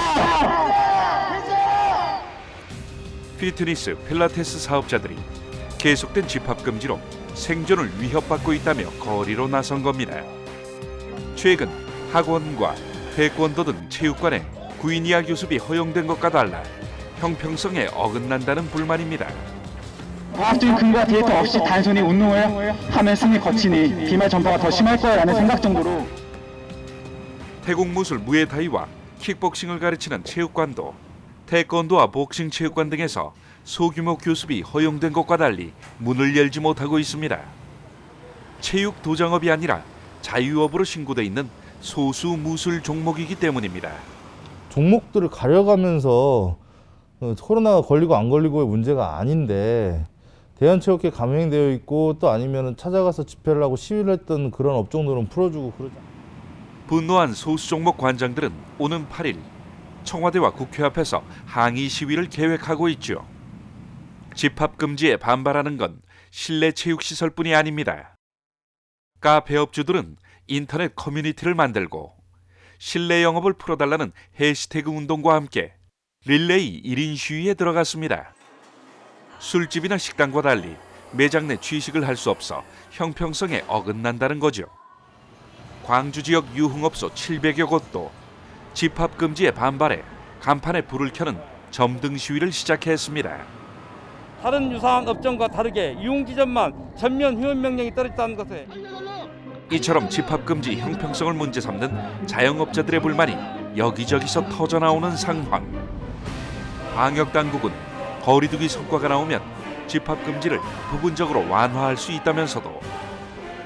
해제하라! 피트니스, 필라테스 사업자들이 계속된 집합금지로 생존을 위협받고 있다며 거리로 나선 겁니다. 최근 학원과 태권도 등 체육관에 구인 이하 교습이 허용된 것과 달라 형평성에 어긋난다는 불만입니다. 과학적인 근거와 데이터 없이 단순히 운동을 하면 승리 거치니 비말 전파가 더 심할 거라는 생각 정도로. 태국 무술 무에타이와 킥복싱을 가르치는 체육관도 태권도와 복싱 체육관 등에서 소규모 교습이 허용된 것과 달리 문을 열지 못하고 있습니다. 체육 도장업이 아니라 자유업으로 신고돼 있는 소수 무술 종목이기 때문입니다. 종목들을 가려가면서 코로나가 걸리고 안 걸리고의 문제가 아닌데 대한체육회 감행되어 있고 또 아니면 찾아가서 집회를 하고 시위를 했던 그런 업종들은 풀어주고 그러지. 분노한 소수 종목 관장들은 오는 팔 일 청와대와 국회 앞에서 항의 시위를 계획하고 있죠. 집합금지에 반발하는 건 실내 체육시설뿐이 아닙니다. 카페업주들은 인터넷 커뮤니티를 만들고 실내 영업을 풀어달라는 해시태그 운동과 함께 릴레이 일 인 시위에 들어갔습니다. 술집이나 식당과 달리 매장 내 취식을 할 수 없어 형평성에 어긋난다는 거죠. 광주 지역 유흥업소 칠백여 곳도 집합금지에 반발해 간판에 불을 켜는 점등 시위를 시작했습니다. 다른 유사한 업종과 다르게 유흥지점만 전면 휴업 명령이 떨어졌다는 것에 이처럼 집합금지 형평성을 문제 삼는 자영업자들의 불만이 여기저기서 터져나오는 상황. 방역당국은 거리두기 성과가 나오면 집합금지를 부분적으로 완화할 수 있다면서도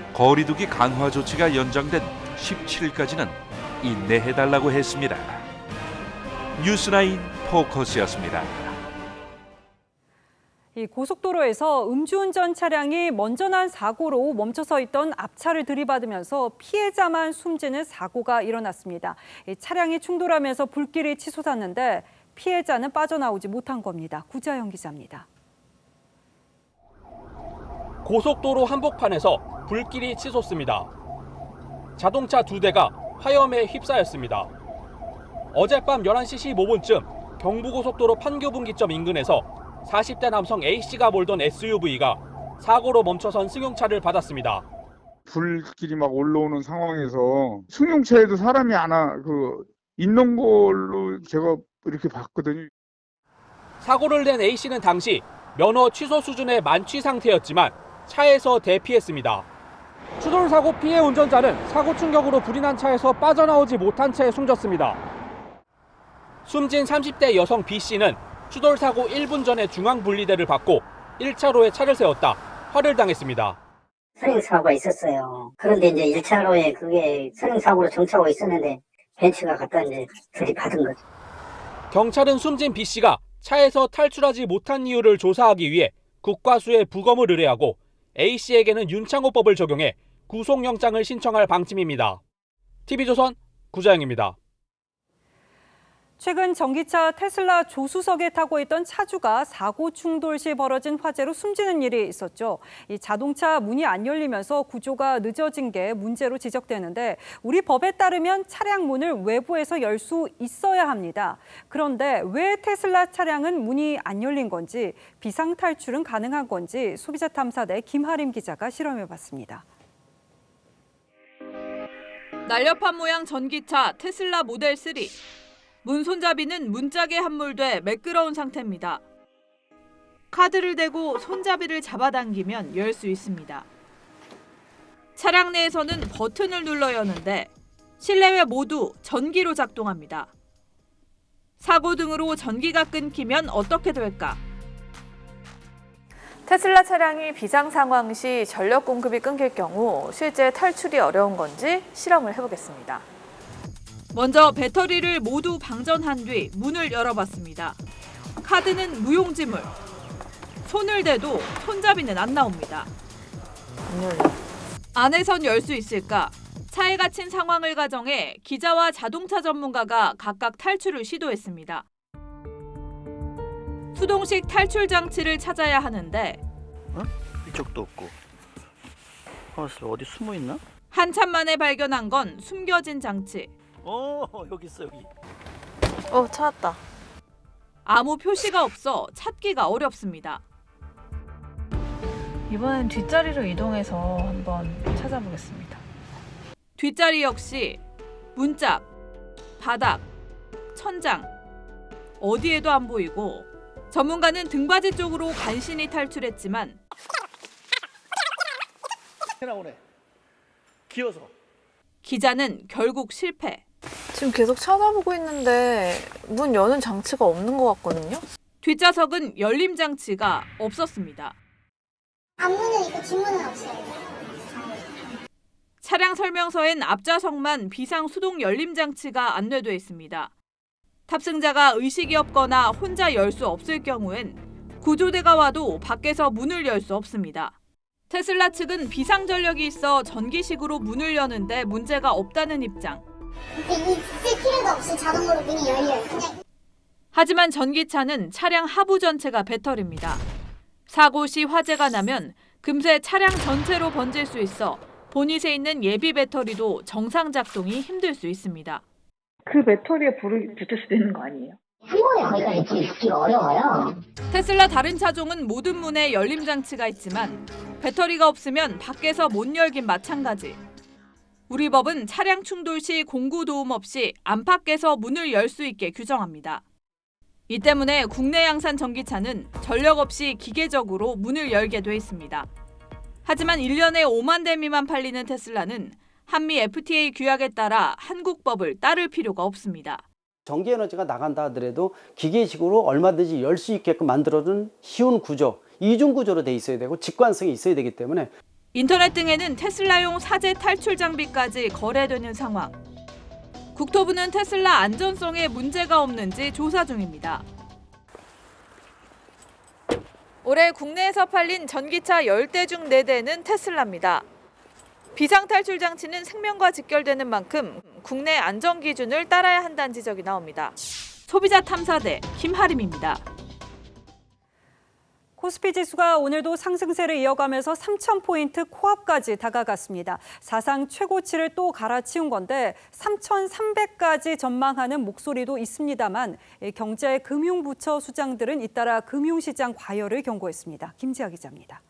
거리두기 강화 조치가 연장된 십칠 일까지는 인내해달라고 했습니다. 뉴스나인 포커스였습니다. 이 고속도로에서 음주운전 차량이 먼저 난 사고로 멈춰서 있던 앞차를 들이받으면서 피해자만 숨지는 사고가 일어났습니다. 이 차량이 충돌하면서 불길이 치솟았는데 피해자는 빠져나오지 못한 겁니다. 구자영 기자입니다. 고속도로 한복판에서 불길이 치솟습니다. 자동차 두 대가 화염에 휩싸였습니다. 어젯밤 열한 시 십오 분쯤 경부고속도로 판교분기점 인근에서 사십 대 남성 A씨가 몰던 에스유브이가 사고로 멈춰선 승용차를 받았습니다. 불길이 막 올라오는 상황에서 승용차에도 사람이 하나 그 있는 걸로 제가 이렇게 봤거든요. 사고를 낸 A씨는 당시 면허 취소 수준의 만취 상태였지만 차에서 대피했습니다. 추돌 사고 피해 운전자는 사고 충격으로 불이 난 차에서 빠져나오지 못한 채 숨졌습니다. 숨진 삼십 대 여성 B씨는 추돌 사고 일 분 전에 중앙 분리대를 받고 일 차로에 차를 세웠다 화를 당했습니다. 선행 사고가 있었어요. 그런데 이제 일 차로에 그게 선행 사고로 정차하고 있었는데 벤츠가 갖다 이제 들이받은 거죠. 경찰은 숨진 B씨가 차에서 탈출하지 못한 이유를 조사하기 위해 국과수에 부검을 의뢰하고 A씨에게는 윤창호법을 적용해 구속영장을 신청할 방침입니다. 티비조선 구자영입니다. 최근 전기차 테슬라 조수석에 타고 있던 차주가 사고 충돌 시 벌어진 화재로 숨지는 일이 있었죠. 이 자동차 문이 안 열리면서 구조가 늦어진 게 문제로 지적되는데 우리 법에 따르면 차량 문을 외부에서 열 수 있어야 합니다. 그런데 왜 테슬라 차량은 문이 안 열린 건지, 비상 탈출은 가능한 건지 소비자 탐사대 김하림 기자가 실험해봤습니다. 날렵한 모양 전기차 테슬라 모델 삼. 문 손잡이는 문짝에 함몰돼 매끄러운 상태입니다. 카드를 대고 손잡이를 잡아당기면 열 수 있습니다. 차량 내에서는 버튼을 눌러 여는데 실내외 모두 전기로 작동합니다. 사고 등으로 전기가 끊기면 어떻게 될까? 테슬라 차량이 비상 상황 시 전력 공급이 끊길 경우 실제 탈출이 어려운 건지 실험을 해보겠습니다. 먼저 배터리를 모두 방전한 뒤 문을 열어봤습니다. 카드는 무용지물. 손을 대도 손잡이는 안 나옵니다. 안 열려. 안에선 열 수 있을까? 차에 갇힌 상황을 가정해 기자와 자동차 전문가가 각각 탈출을 시도했습니다. 수동식 탈출 장치를 찾아야 하는데 어? 이쪽도 없고. 어디 숨어 있나? 한참 만에 발견한 건 숨겨진 장치. 어, 여기 있어 여기. 어, 찾았다. 아무 표시가 없어 찾기가 어렵습니다. 이번엔 뒷자리로 이동해서 한번 찾아보겠습니다. 뒷자리 역시 문짝, 바닥, 천장 어디에도 안 보이고 전문가는 등받이 쪽으로 간신히 탈출했지만 나오네. 기어서. 기자는 결국 실패. 지금 계속 찾아보고 있는데 문 여는 장치가 없는 것 같거든요. 뒷좌석은 열림 장치가 없었습니다. 앞문은 있고 뒷문은 없어요. 차량 설명서엔 앞좌석만 비상 수동 열림 장치가 안내돼 있습니다. 탑승자가 의식이 없거나 혼자 열 수 없을 경우엔 구조대가 와도 밖에서 문을 열 수 없습니다. 테슬라 측은 비상 전력이 있어 전기식으로 문을 여는데 문제가 없다는 입장. 있을 필요도 없이 자동으로 문이 열려요. 그냥. 하지만 전기차는 차량 하부 전체가 배터리입니다. 사고 시 화재가 나면 금세 차량 전체로 번질 수 있어 보닛에 있는 예비 배터리도 정상 작동이 힘들 수 있습니다. 그 배터리에 불이 붙을 수도 있는 거 아니에요? 한 번에 거기까지 불이 붙기가 어려워요. 테슬라 다른 차종은 모든 문에 열림 장치가 있지만 배터리가 없으면 밖에서 못 열긴 마찬가지. 우리 법은 차량 충돌 시 공구 도움 없이 안팎에서 문을 열 수 있게 규정합니다. 이 때문에 국내 양산 전기차는 전력 없이 기계적으로 문을 열게 돼 있습니다. 하지만 일 년에 오만 대 미만 팔리는 테슬라는 한미 에프티에이 규약에 따라 한국 법을 따를 필요가 없습니다. 전기 에너지가 나간다 하더라도 기계식으로 얼마든지 열 수 있게끔 만들어준 쉬운 구조, 이중 구조로 돼 있어야 되고 직관성이 있어야 되기 때문에 인터넷 등에는 테슬라용 사제 탈출 장비까지 거래되는 상황. 국토부는 테슬라 안전성에 문제가 없는지 조사 중입니다. 올해 국내에서 팔린 전기차 열 대 중 네 대는 테슬라입니다. 비상탈출 장치는 생명과 직결되는 만큼 국내 안전 기준을 따라야 한다는 지적이 나옵니다. 소비자 탐사대 김하림입니다. 코스피 지수가 오늘도 상승세를 이어가면서 삼천 포인트 코앞까지 다가갔습니다. 사상 최고치를 또 갈아치운 건데 삼천삼백까지 전망하는 목소리도 있습니다만 경제금융부처 수장들은 잇따라 금융시장 과열을 경고했습니다. 김지아 기자입니다.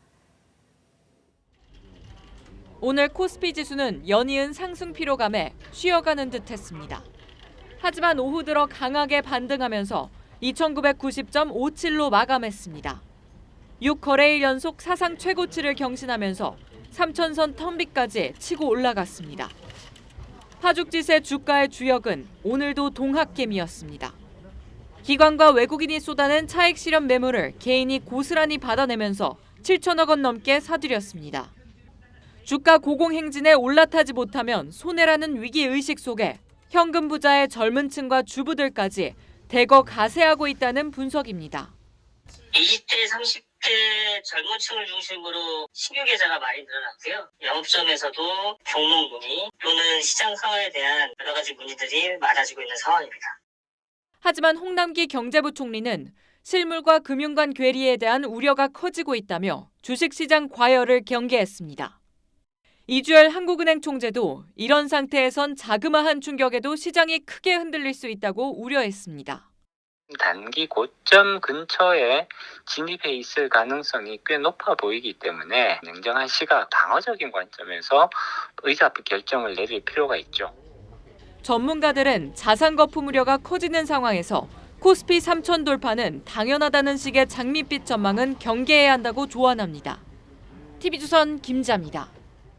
오늘 코스피 지수는 연이은 상승 피로감에 쉬어가는 듯했습니다. 하지만 오후 들어 강하게 반등하면서 이천구백구십 점 오칠로 마감했습니다. 육 거래일 연속 사상 최고치를 경신하면서 삼천선 텀비까지 치고 올라갔습니다. 하죽지세 주가의 주역은 오늘도 동학개미였습니다. 기관과 외국인이 쏟아낸 차익 실현 매물을 개인이 고스란히 받아내면서 칠천억 원 넘게 사들였습니다. 주가 고공행진에 올라타지 못하면 손해라는 위기의식 속에 현금 부자의 젊은 층과 주부들까지 대거 가세하고 있다는 분석입니다. 이십 대, 삼십 대 젊은 층을 중심으로 신규 계좌가 많이 늘어났고요. 영업점에서도 종목 문의 또는 시장 상황에 대한 여러 가지 문의들이 많아지고 있는 상황입니다. 하지만 홍남기 경제부총리는 실물과 금융 간 괴리에 대한 우려가 커지고 있다며 주식시장 과열을 경계했습니다. 이주열 한국은행 총재도 이런 상태에선 자그마한 충격에도 시장이 크게 흔들릴 수 있다고 우려했습니다. 단기 고점 근처에 진입해 있을 가능성이 꽤 높아 보이기 때문에 냉정한 시각, 방어적인 관점에서 의사 결정을 내릴 필요가 있죠. 전문가들은 자산 거품 우려가 커지는 상황에서 코스피 삼천 돌파는 당연하다는 식의 장밋빛 전망은 경계해야 한다고 조언합니다. 티비조선 김자입니다.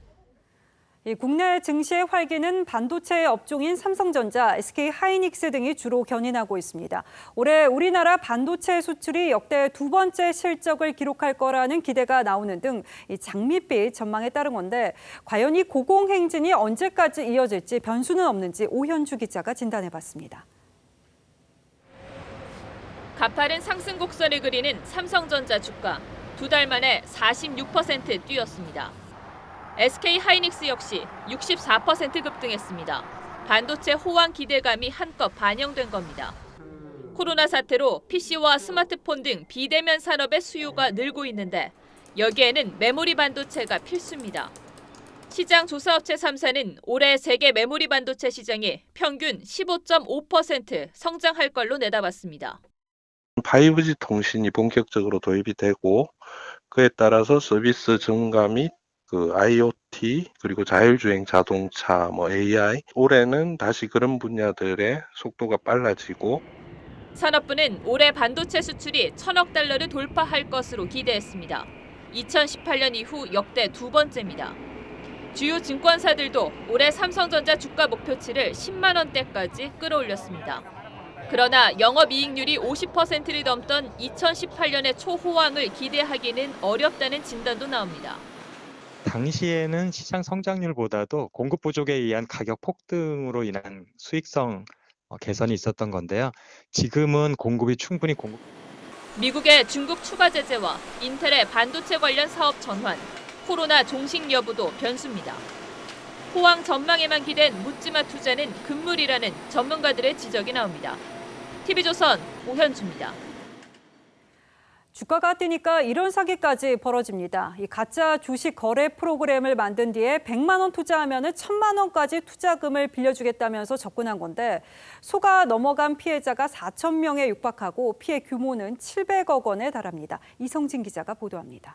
국내 증시의 활기는 반도체 업종인 삼성전자, 에스케이하이닉스 등이 주로 견인하고 있습니다. 올해 우리나라 반도체 수출이 역대 두 번째 실적을 기록할 거라는 기대가 나오는 등 장밋빛 전망에 따른 건데 과연 이 고공행진이 언제까지 이어질지 변수는 없는지 오현주 기자가 진단해봤습니다. 가파른 상승 곡선을 그리는 삼성전자 주가 두 달 만에 사십육 퍼센트 뛰었습니다. 에스케이하이닉스 역시 육십사 퍼센트 급등했습니다. 반도체 호황 기대감이 한껏 반영된 겁니다. 코로나 사태로 피씨와 스마트폰 등 비대면 산업의 수요가 늘고 있는데 여기에는 메모리 반도체가 필수입니다. 시장 조사업체 삼 사는 올해 세계 메모리 반도체 시장이 평균 십오 점 오 퍼센트 성장할 걸로 내다봤습니다. 파이브지 통신이 본격적으로 도입이 되고 그에 따라서 서비스 증가 및 그 아이오티 그리고 자율주행 자동차, 뭐 에이아이 올해는 다시 그런 분야들의 속도가 빨라지고 산업부는 올해 반도체 수출이 천억 달러를 돌파할 것으로 기대했습니다. 이천십팔 년 이후 역대 두 번째입니다. 주요 증권사들도 올해 삼성전자 주가 목표치를 십만 원대까지 끌어올렸습니다. 그러나 영업이익률이 오십 퍼센트를 넘던 이천십팔 년의 초호황을 기대하기는 어렵다는 진단도 나옵니다. 당시에는 시장 성장률보다도 공급 부족에 의한 가격 폭등으로 인한 수익성 개선이 있었던 건데요. 지금은 공급이 충분히 공급. 미국의 중국 추가 제재와 인텔의 반도체 관련 사업 전환, 코로나 종식 여부도 변수입니다. 호황 전망에만 기댄 묻지마 투자는 금물이라는 전문가들의 지적이 나옵니다. 티비조선 오현주입니다. 주가가 뛰니까 이런 사기까지 벌어집니다. 이 가짜 주식 거래 프로그램을 만든 뒤에 백만 원 투자하면 천만 원까지 투자금을 빌려주겠다면서 접근한 건데 속아 넘어간 피해자가 사천 명에 육박하고 피해 규모는 칠백억 원에 달합니다. 이성진 기자가 보도합니다.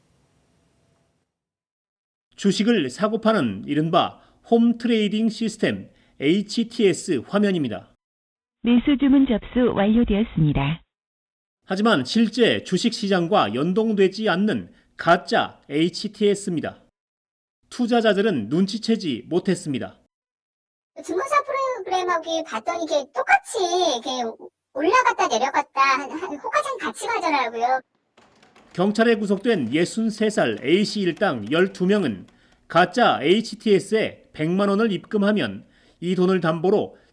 주식을 사고 파는 이른바 홈 트레이딩 시스템 에이치티에스 화면입니다. 매수 주문 접수 완료되었습니다. 하지만 실제 주식시장과 연동되지 않는 가짜 에이치티에스입니다. 투자자들은 눈치채지 못했습니다. 증권사 프로그램하고 봤더니 이게 똑같이 이게 올라갔다 내려갔다 호가창 같이 가더라고요. 경찰에 구속된 예순세 살 A씨 일당 열두 명은 가짜 에이치티에스에 백만 원을 입금하면 이 돈을 담보로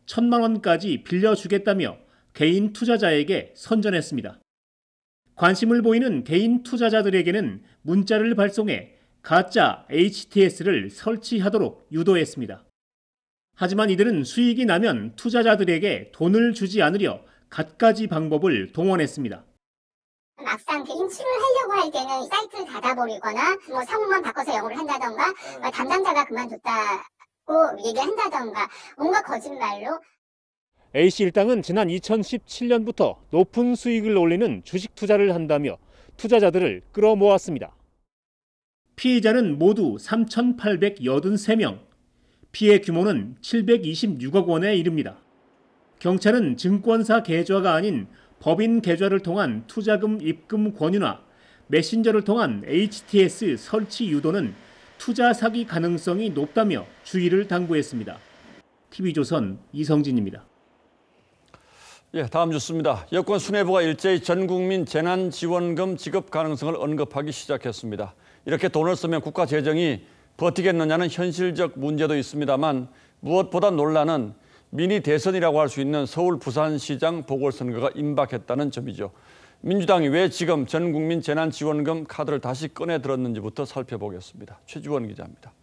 천만 원까지 빌려주겠다며 개인 투자자에게 선전했습니다. 관심을 보이는 개인 투자자들에게는 문자를 발송해 가짜 에이치티에스를 설치하도록 유도했습니다. 하지만 이들은 수익이 나면 투자자들에게 돈을 주지 않으려 갖가지 방법을 동원했습니다. 막상 그 인출을 하려고 할 때는 사이트를 닫아버리거나 뭐 상호만 바꿔서 영어를 한다던가 담당자가 그만뒀다고 얘기를 한다던가 뭔가 거짓말로. A씨 일당은 지난 이천십칠 년부터 높은 수익을 올리는 주식 투자를 한다며 투자자들을 끌어모았습니다. 피해자는 모두 삼천팔백팔십삼 명, 피해 규모는 칠백이십육억 원에 이릅니다. 경찰은 증권사 계좌가 아닌 법인 계좌를 통한 투자금 입금 권유나 메신저를 통한 에이치티에스 설치 유도는 투자 사기 가능성이 높다며 주의를 당부했습니다. 티비조선 이성진입니다. 예, 다음 뉴스입니다. 여권 수뇌부가 일제히 전국민 재난지원금 지급 가능성을 언급하기 시작했습니다. 이렇게 돈을 쓰면 국가 재정이 버티겠느냐는 현실적 문제도 있습니다만 무엇보다 논란은 미니 대선이라고 할 수 있는 서울 부산시장 보궐선거가 임박했다는 점이죠. 민주당이 왜 지금 전국민 재난지원금 카드를 다시 꺼내 들었는지부터 살펴보겠습니다. 최지원 기자입니다.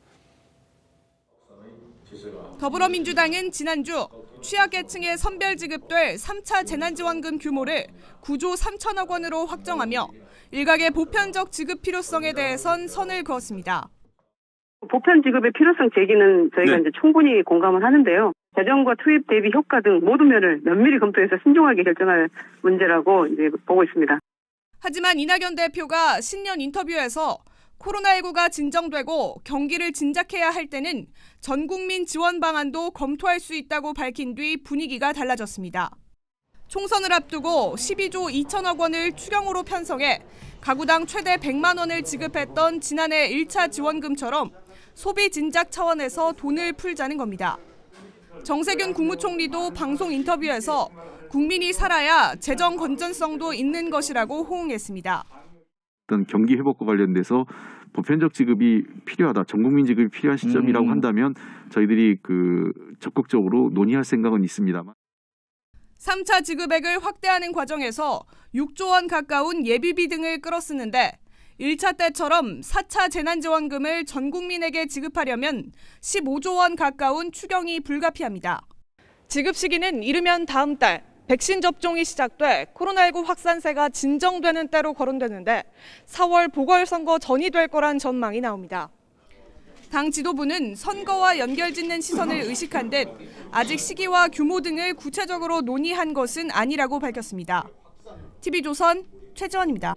더불어민주당은 지난주 취약계층에 선별 지급될 삼 차 재난지원금 규모를 구조 삼천억 원으로 확정하며 일각의 보편적 지급 필요성에 대해선 선을 그었습니다. 보편 지급의 필요성 제기는 저희가 네. 이제 충분히 공감을 하는데요. 재정과 투입 대비 효과 등 모든 면을 면밀히 검토해서 신중하게 결정할 문제라고 이제 보고 있습니다. 하지만 이낙연 대표가 신년 인터뷰에서 코로나십구가 진정되고 경기를 진작해야 할 때는 전 국민 지원 방안도 검토할 수 있다고 밝힌 뒤 분위기가 달라졌습니다. 총선을 앞두고 십이조 이천억 원을 추경으로 편성해 가구당 최대 백만 원을 지급했던 지난해 일 차 지원금처럼 소비 진작 차원에서 돈을 풀자는 겁니다. 정세균 국무총리도 방송 인터뷰에서 국민이 살아야 재정 건전성도 있는 것이라고 호응했습니다. 어떤 경기 회복과 관련돼서 보편적 지급이 필요하다, 전 국민 지급이 필요한 시점이라고 음. 한다면 저희들이 그 적극적으로 논의할 생각은 있습니다만. 삼 차 지급액을 확대하는 과정에서 육조 원 가까운 예비비 등을 끌어쓰는데 일 차 때처럼 사 차 재난지원금을 전 국민에게 지급하려면 십오조 원 가까운 추경이 불가피합니다. 지급 시기는 이르면 다음 달 백신 접종이 시작돼 코로나십구 확산세가 진정되는 때로 거론되는데 사월 보궐선거 전이 될 거란 전망이 나옵니다. 당 지도부는 선거와 연결짓는 시선을 의식한 듯 아직 시기와 규모 등을 구체적으로 논의한 것은 아니라고 밝혔습니다. 티비조선 최지원입니다.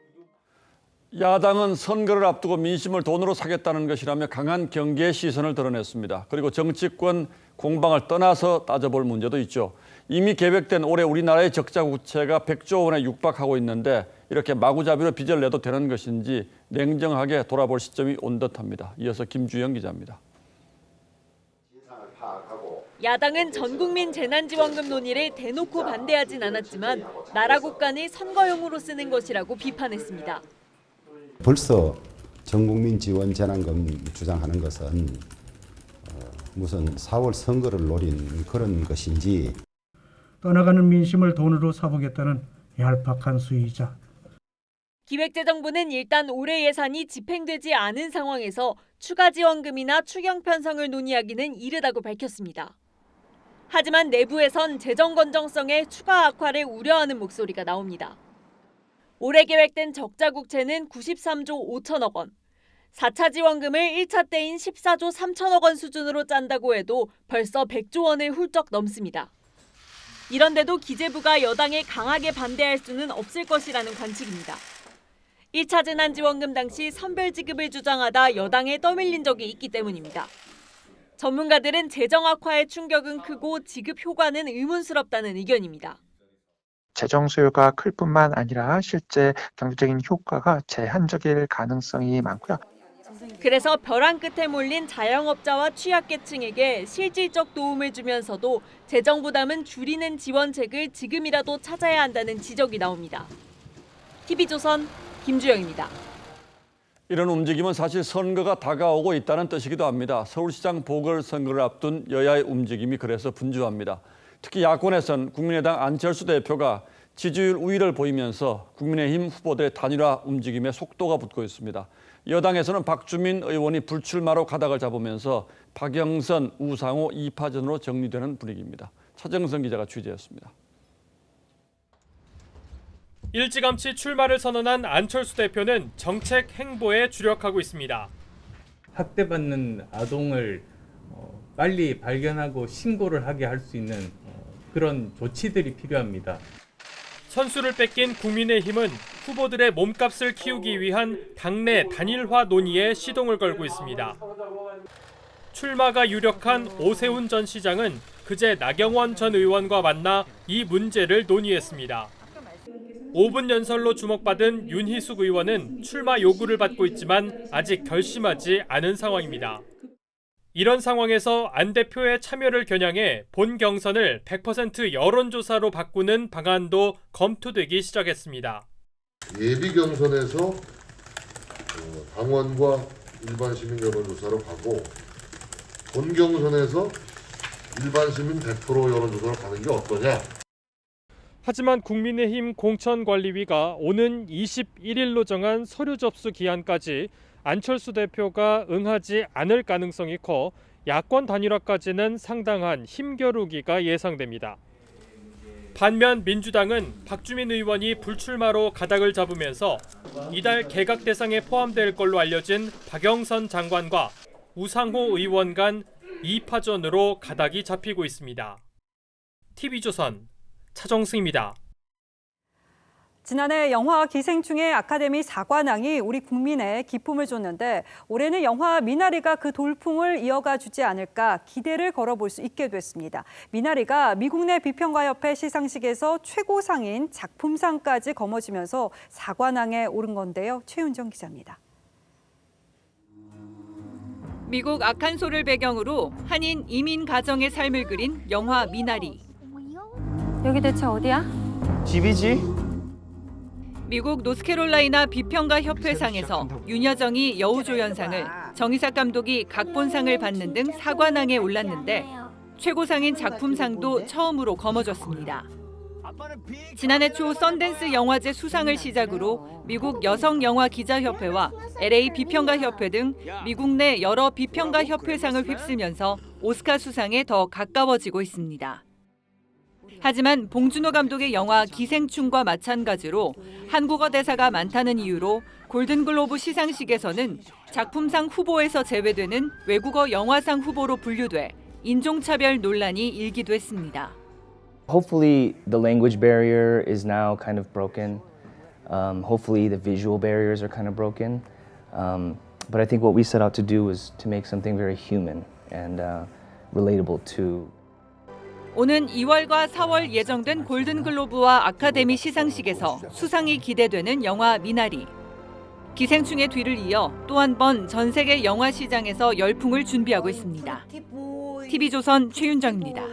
야당은 선거를 앞두고 민심을 돈으로 사겠다는 것이라며 강한 경계 시선을 드러냈습니다. 그리고 정치권 공방을 떠나서 따져볼 문제도 있죠. 이미 계획된 올해 우리나라의 적자 국채가 백조 원에 육박하고 있는데 이렇게 마구잡이로 빚을 내도 되는 것인지 냉정하게 돌아볼 시점이 온 듯합니다. 이어서 김주영 기자입니다. 야당은 전국민 재난지원금 논의를 대놓고 반대하진 않았지만 나라 국간을 선거용으로 쓰는 것이라고 비판했습니다. 벌써 전국민 지원 재난금 주장하는 것은 무슨 사월 선거를 노린 그런 것인지. 떠나가는 민심을 돈으로 사보겠다는 얄팍한 수위이자. 기획재정부는 일단 올해 예산이 집행되지 않은 상황에서 추가 지원금이나 추경 편성을 논의하기는 이르다고 밝혔습니다. 하지만 내부에선 재정 건전성의 추가 악화를 우려하는 목소리가 나옵니다. 올해 계획된 적자 국채는 구십삼조 오천억 원, 사 차 지원금을 일 차 때인 십사조 삼천억 원 수준으로 짠다고 해도 벌써 백조 원을 훌쩍 넘습니다. 이런데도 기재부가 여당에 강하게 반대할 수는 없을 것이라는 관측입니다. 일 차 재난지원금 당시 선별 지급을 주장하다 여당에 떠밀린 적이 있기 때문입니다. 전문가들은 재정 악화의 충격은 크고 지급 효과는 의문스럽다는 의견입니다. 재정 수요가 클 뿐만 아니라 실제 경제적인 효과가 제한적일 가능성이 많고요. 그래서 벼랑 끝에 몰린 자영업자와 취약계층에게 실질적 도움을 주면서도 재정 부담은 줄이는 지원책을 지금이라도 찾아야 한다는 지적이 나옵니다. 티비조선 김주영입니다. 이런 움직임은 사실 선거가 다가오고 있다는 뜻이기도 합니다. 서울시장 보궐선거를 앞둔 여야의 움직임이 그래서 분주합니다. 특히 야권에선 국민의당 안철수 대표가 지지율 우위를 보이면서 국민의힘 후보들의 단일화 움직임에 속도가 붙고 있습니다. 여당에서는 박주민 의원이 불출마로 가닥을 잡으면서 박영선, 우상호 이 파전으로 정리되는 분위기입니다. 차정선 기자가 취재했습니다. 일찌감치 출마를 선언한 안철수 대표는 정책 행보에 주력하고 있습니다. 학대받는 아동을 빨리 발견하고 신고를 하게 할 수 있는 그런 조치들이 필요합니다. 선수를 뺏긴 국민의힘은 후보들의 몸값을 키우기 위한 당내 단일화 논의에 시동을 걸고 있습니다. 출마가 유력한 오세훈 전 시장은 그제 나경원 전 의원과 만나 이 문제를 논의했습니다. 오 분 연설로 주목받은 윤희숙 의원은 출마 요구를 받고 있지만 아직 결심하지 않은 상황입니다. 이런 상황에서 안 대표의 참여를 겨냥해 본 경선을 백 퍼센트 여론조사로 바꾸는 방안도 검토되기 시작했습니다. 예비 경선에서 당원과 일반 시민 여론조사로 가고 본 경선에서 일반 시민 백 퍼센트 여론조사로 가는 게 어떠냐. 하지만 국민의힘 공천관리위가 오는 이십일 일로 정한 서류 접수 기한까지 안철수 대표가 응하지 않을 가능성이 커 야권 단일화까지는 상당한 힘겨루기가 예상됩니다. 반면 민주당은 박주민 의원이 불출마로 가닥을 잡으면서 이달 개각 대상에 포함될 걸로 알려진 박영선 장관과 우상호 의원 간 이 파전으로 가닥이 잡히고 있습니다. 티비조선 차정승입니다. 지난해 영화 기생충의 아카데미 사관왕이 우리 국민에 기쁨을 줬는데 올해는 영화 미나리가 그 돌풍을 이어가 주지 않을까 기대를 걸어볼 수 있게 됐습니다. 미나리가 미국 내 비평가협회 시상식에서 최고상인 작품상까지 거머쥐면서 사관왕에 오른 건데요. 최윤정 기자입니다. 미국 아칸소를 배경으로 한인 이민 가정의 삶을 그린 영화 미나리. 여기 대체 어디야? 집이지. 미국 노스캐롤라이나 비평가 협회상에서 윤여정이 여우조연상을, 정희삭 감독이 각본상을 받는 등 사관왕에 올랐는데 최고상인 작품상도 처음으로 거머쥐었습니다. 지난해 초 썬댄스 영화제 수상을 시작으로 미국 여성영화기자협회와 엘에이 비평가협회 등 미국 내 여러 비평가협회상을 휩쓸면서 오스카 수상에 더 가까워지고 있습니다. 하지만 봉준호 감독의 영화 기생충과 마찬가지로 한국어 대사가 많다는 이유로 골든글로브 시상식에서는 작품상 후보에서 제외되는 외국어 영화상 후보로 분류돼 인종차별 논란이 일기도 했습니다. Hopefully the language barrier is now kind of broken. Um, hopefully the visual barriers are kind of broken. Um, but I think what we set out to do was to make something very human and uh, relatable to 오는 이월과 사월 예정된 골든글로브와 아카데미 시상식에서 수상이 기대되는 영화 미나리. 기생충의 뒤를 이어 또 한 번 전 세계 영화 시장에서 열풍을 준비하고 있습니다. 티비조선 최윤정입니다.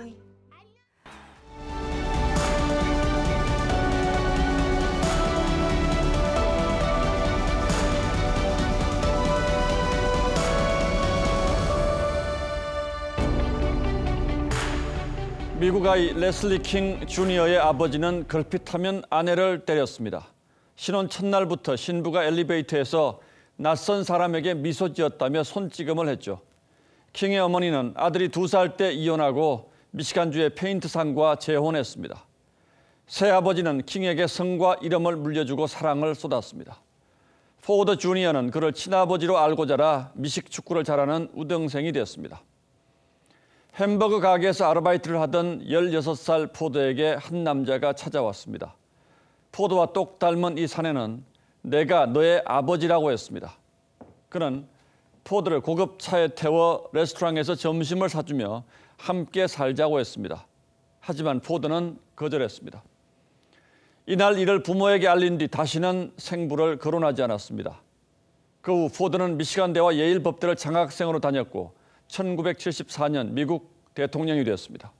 미국 아이 레슬리 킹 주니어의 아버지는 걸핏하면 아내를 때렸습니다. 신혼 첫날부터 신부가 엘리베이터에서 낯선 사람에게 미소 지었다며 손찌검을 했죠. 킹의 어머니는 아들이 두 살 때 이혼하고 미시간주의 페인트상과 재혼했습니다. 새아버지는 킹에게 성과 이름을 물려주고 사랑을 쏟았습니다. 포드 주니어는 그를 친아버지로 알고 자라 미식 축구를 잘하는 우등생이 됐습니다. 햄버거 가게에서 아르바이트를 하던 열여섯 살 포드에게 한 남자가 찾아왔습니다. 포드와 똑 닮은 이 사내는 내가 너의 아버지라고 했습니다. 그는 포드를 고급 차에 태워 레스토랑에서 점심을 사주며 함께 살자고 했습니다. 하지만 포드는 거절했습니다. 이날 이를 부모에게 알린 뒤 다시는 생부를 거론하지 않았습니다. 그 후 포드는 미시간대와 예일법대를 장학생으로 다녔고 천구백칠십사 년 미국 대통령이 되었습니다.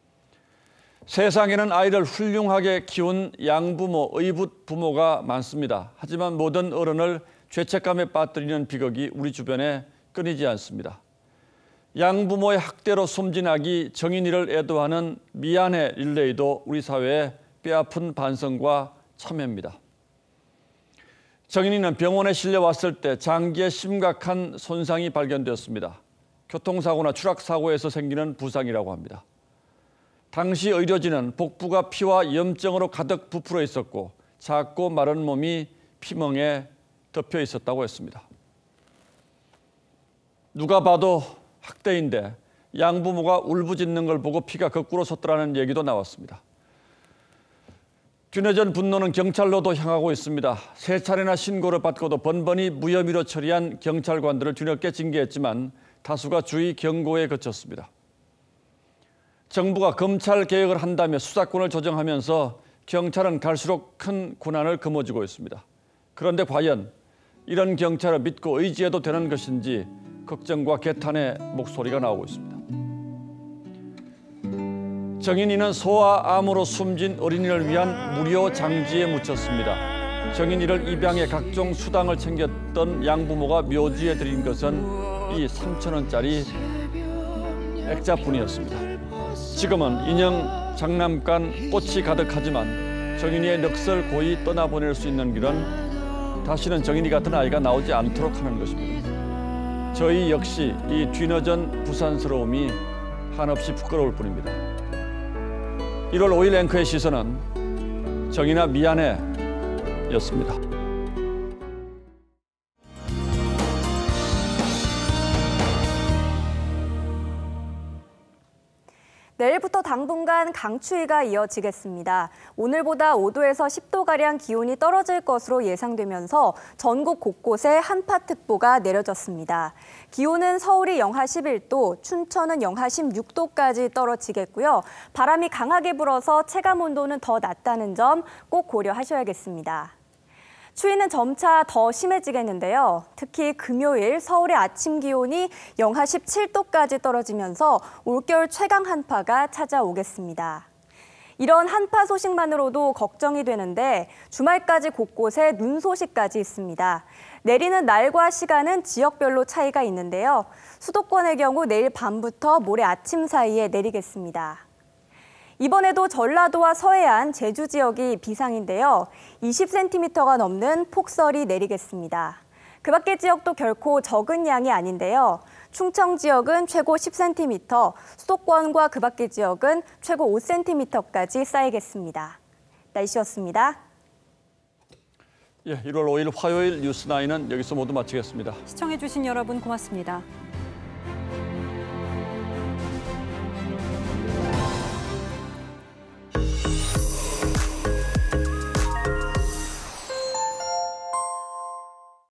세상에는 아이를 훌륭하게 키운 양부모, 의붓 부모가 많습니다. 하지만 모든 어른을 죄책감에 빠뜨리는 비극이 우리 주변에 끊이지 않습니다. 양부모의 학대로 숨진 아기 정인이를 애도하는 미안해 릴레이도 우리 사회의 뼈아픈 반성과 참회입니다. 정인이는 병원에 실려왔을 때 장기에 심각한 손상이 발견되었습니다. 교통사고나 추락사고에서 생기는 부상이라고 합니다. 당시 의료진은 복부가 피와 염증으로 가득 부풀어 있었고 작고 마른 몸이 피멍에 덮여 있었다고 했습니다. 누가 봐도 학대인데 양부모가 울부짖는 걸 보고 피가 거꾸로 솟더라는 얘기도 나왔습니다. 뒤늦은 분노는 경찰로도 향하고 있습니다. 세 차례나 신고를 받고도 번번이 무혐의로 처리한 경찰관들을 뒤늦게 징계했지만 다수가 주의 경고에 그쳤습니다. 정부가 검찰 개혁을 한다며 수사권을 조정하면서 경찰은 갈수록 큰 고난을 거머쥐고 있습니다. 그런데 과연 이런 경찰을 믿고 의지해도 되는 것인지 걱정과 개탄의 목소리가 나오고 있습니다. 정인이는 소아 암으로 숨진 어린이를 위한 무료 장지에 묻혔습니다. 정인이를 입양해 각종 수당을 챙겼던 양부모가 묘지에 드린 것은 이 삼천 원짜리 액자뿐이었습니다. 지금은 인형, 장난감, 꽃이 가득하지만 정인이의 넋을 고이 떠나보낼 수 있는 길은 다시는 정인이 같은 아이가 나오지 않도록 하는 것입니다. 저희 역시 이 뒤늦은 부산스러움이 한없이 부끄러울 뿐입니다. 일월 오일 앵커의 시선은 정인아 미안해 였습니다. 내일부터 당분간 강추위가 이어지겠습니다. 오늘보다 오 도에서 십 도가량 기온이 떨어질 것으로 예상되면서 전국 곳곳에 한파특보가 내려졌습니다. 기온은 서울이 영하 십일 도, 춘천은 영하 십육 도까지 떨어지겠고요. 바람이 강하게 불어서 체감온도는 더 낮다는 점 꼭 고려하셔야겠습니다. 추위는 점차 더 심해지겠는데요. 특히 금요일 서울의 아침 기온이 영하 십칠 도까지 떨어지면서 올겨울 최강 한파가 찾아오겠습니다. 이런 한파 소식만으로도 걱정이 되는데 주말까지 곳곳에 눈 소식까지 있습니다. 내리는 날과 시간은 지역별로 차이가 있는데요. 수도권의 경우 내일 밤부터 모레 아침 사이에 내리겠습니다. 이번에도 전라도와 서해안, 제주 지역이 비상인데요. 이십 센티미터가 넘는 폭설이 내리겠습니다. 그 밖의 지역도 결코 적은 양이 아닌데요. 충청 지역은 최고 십 센티미터, 수도권과 그 밖의 지역은 최고 오 센티미터까지 쌓이겠습니다. 날씨였습니다. 예, 일월 오일 화요일 뉴스나인은 여기서 모두 마치겠습니다. 시청해주신 여러분 고맙습니다.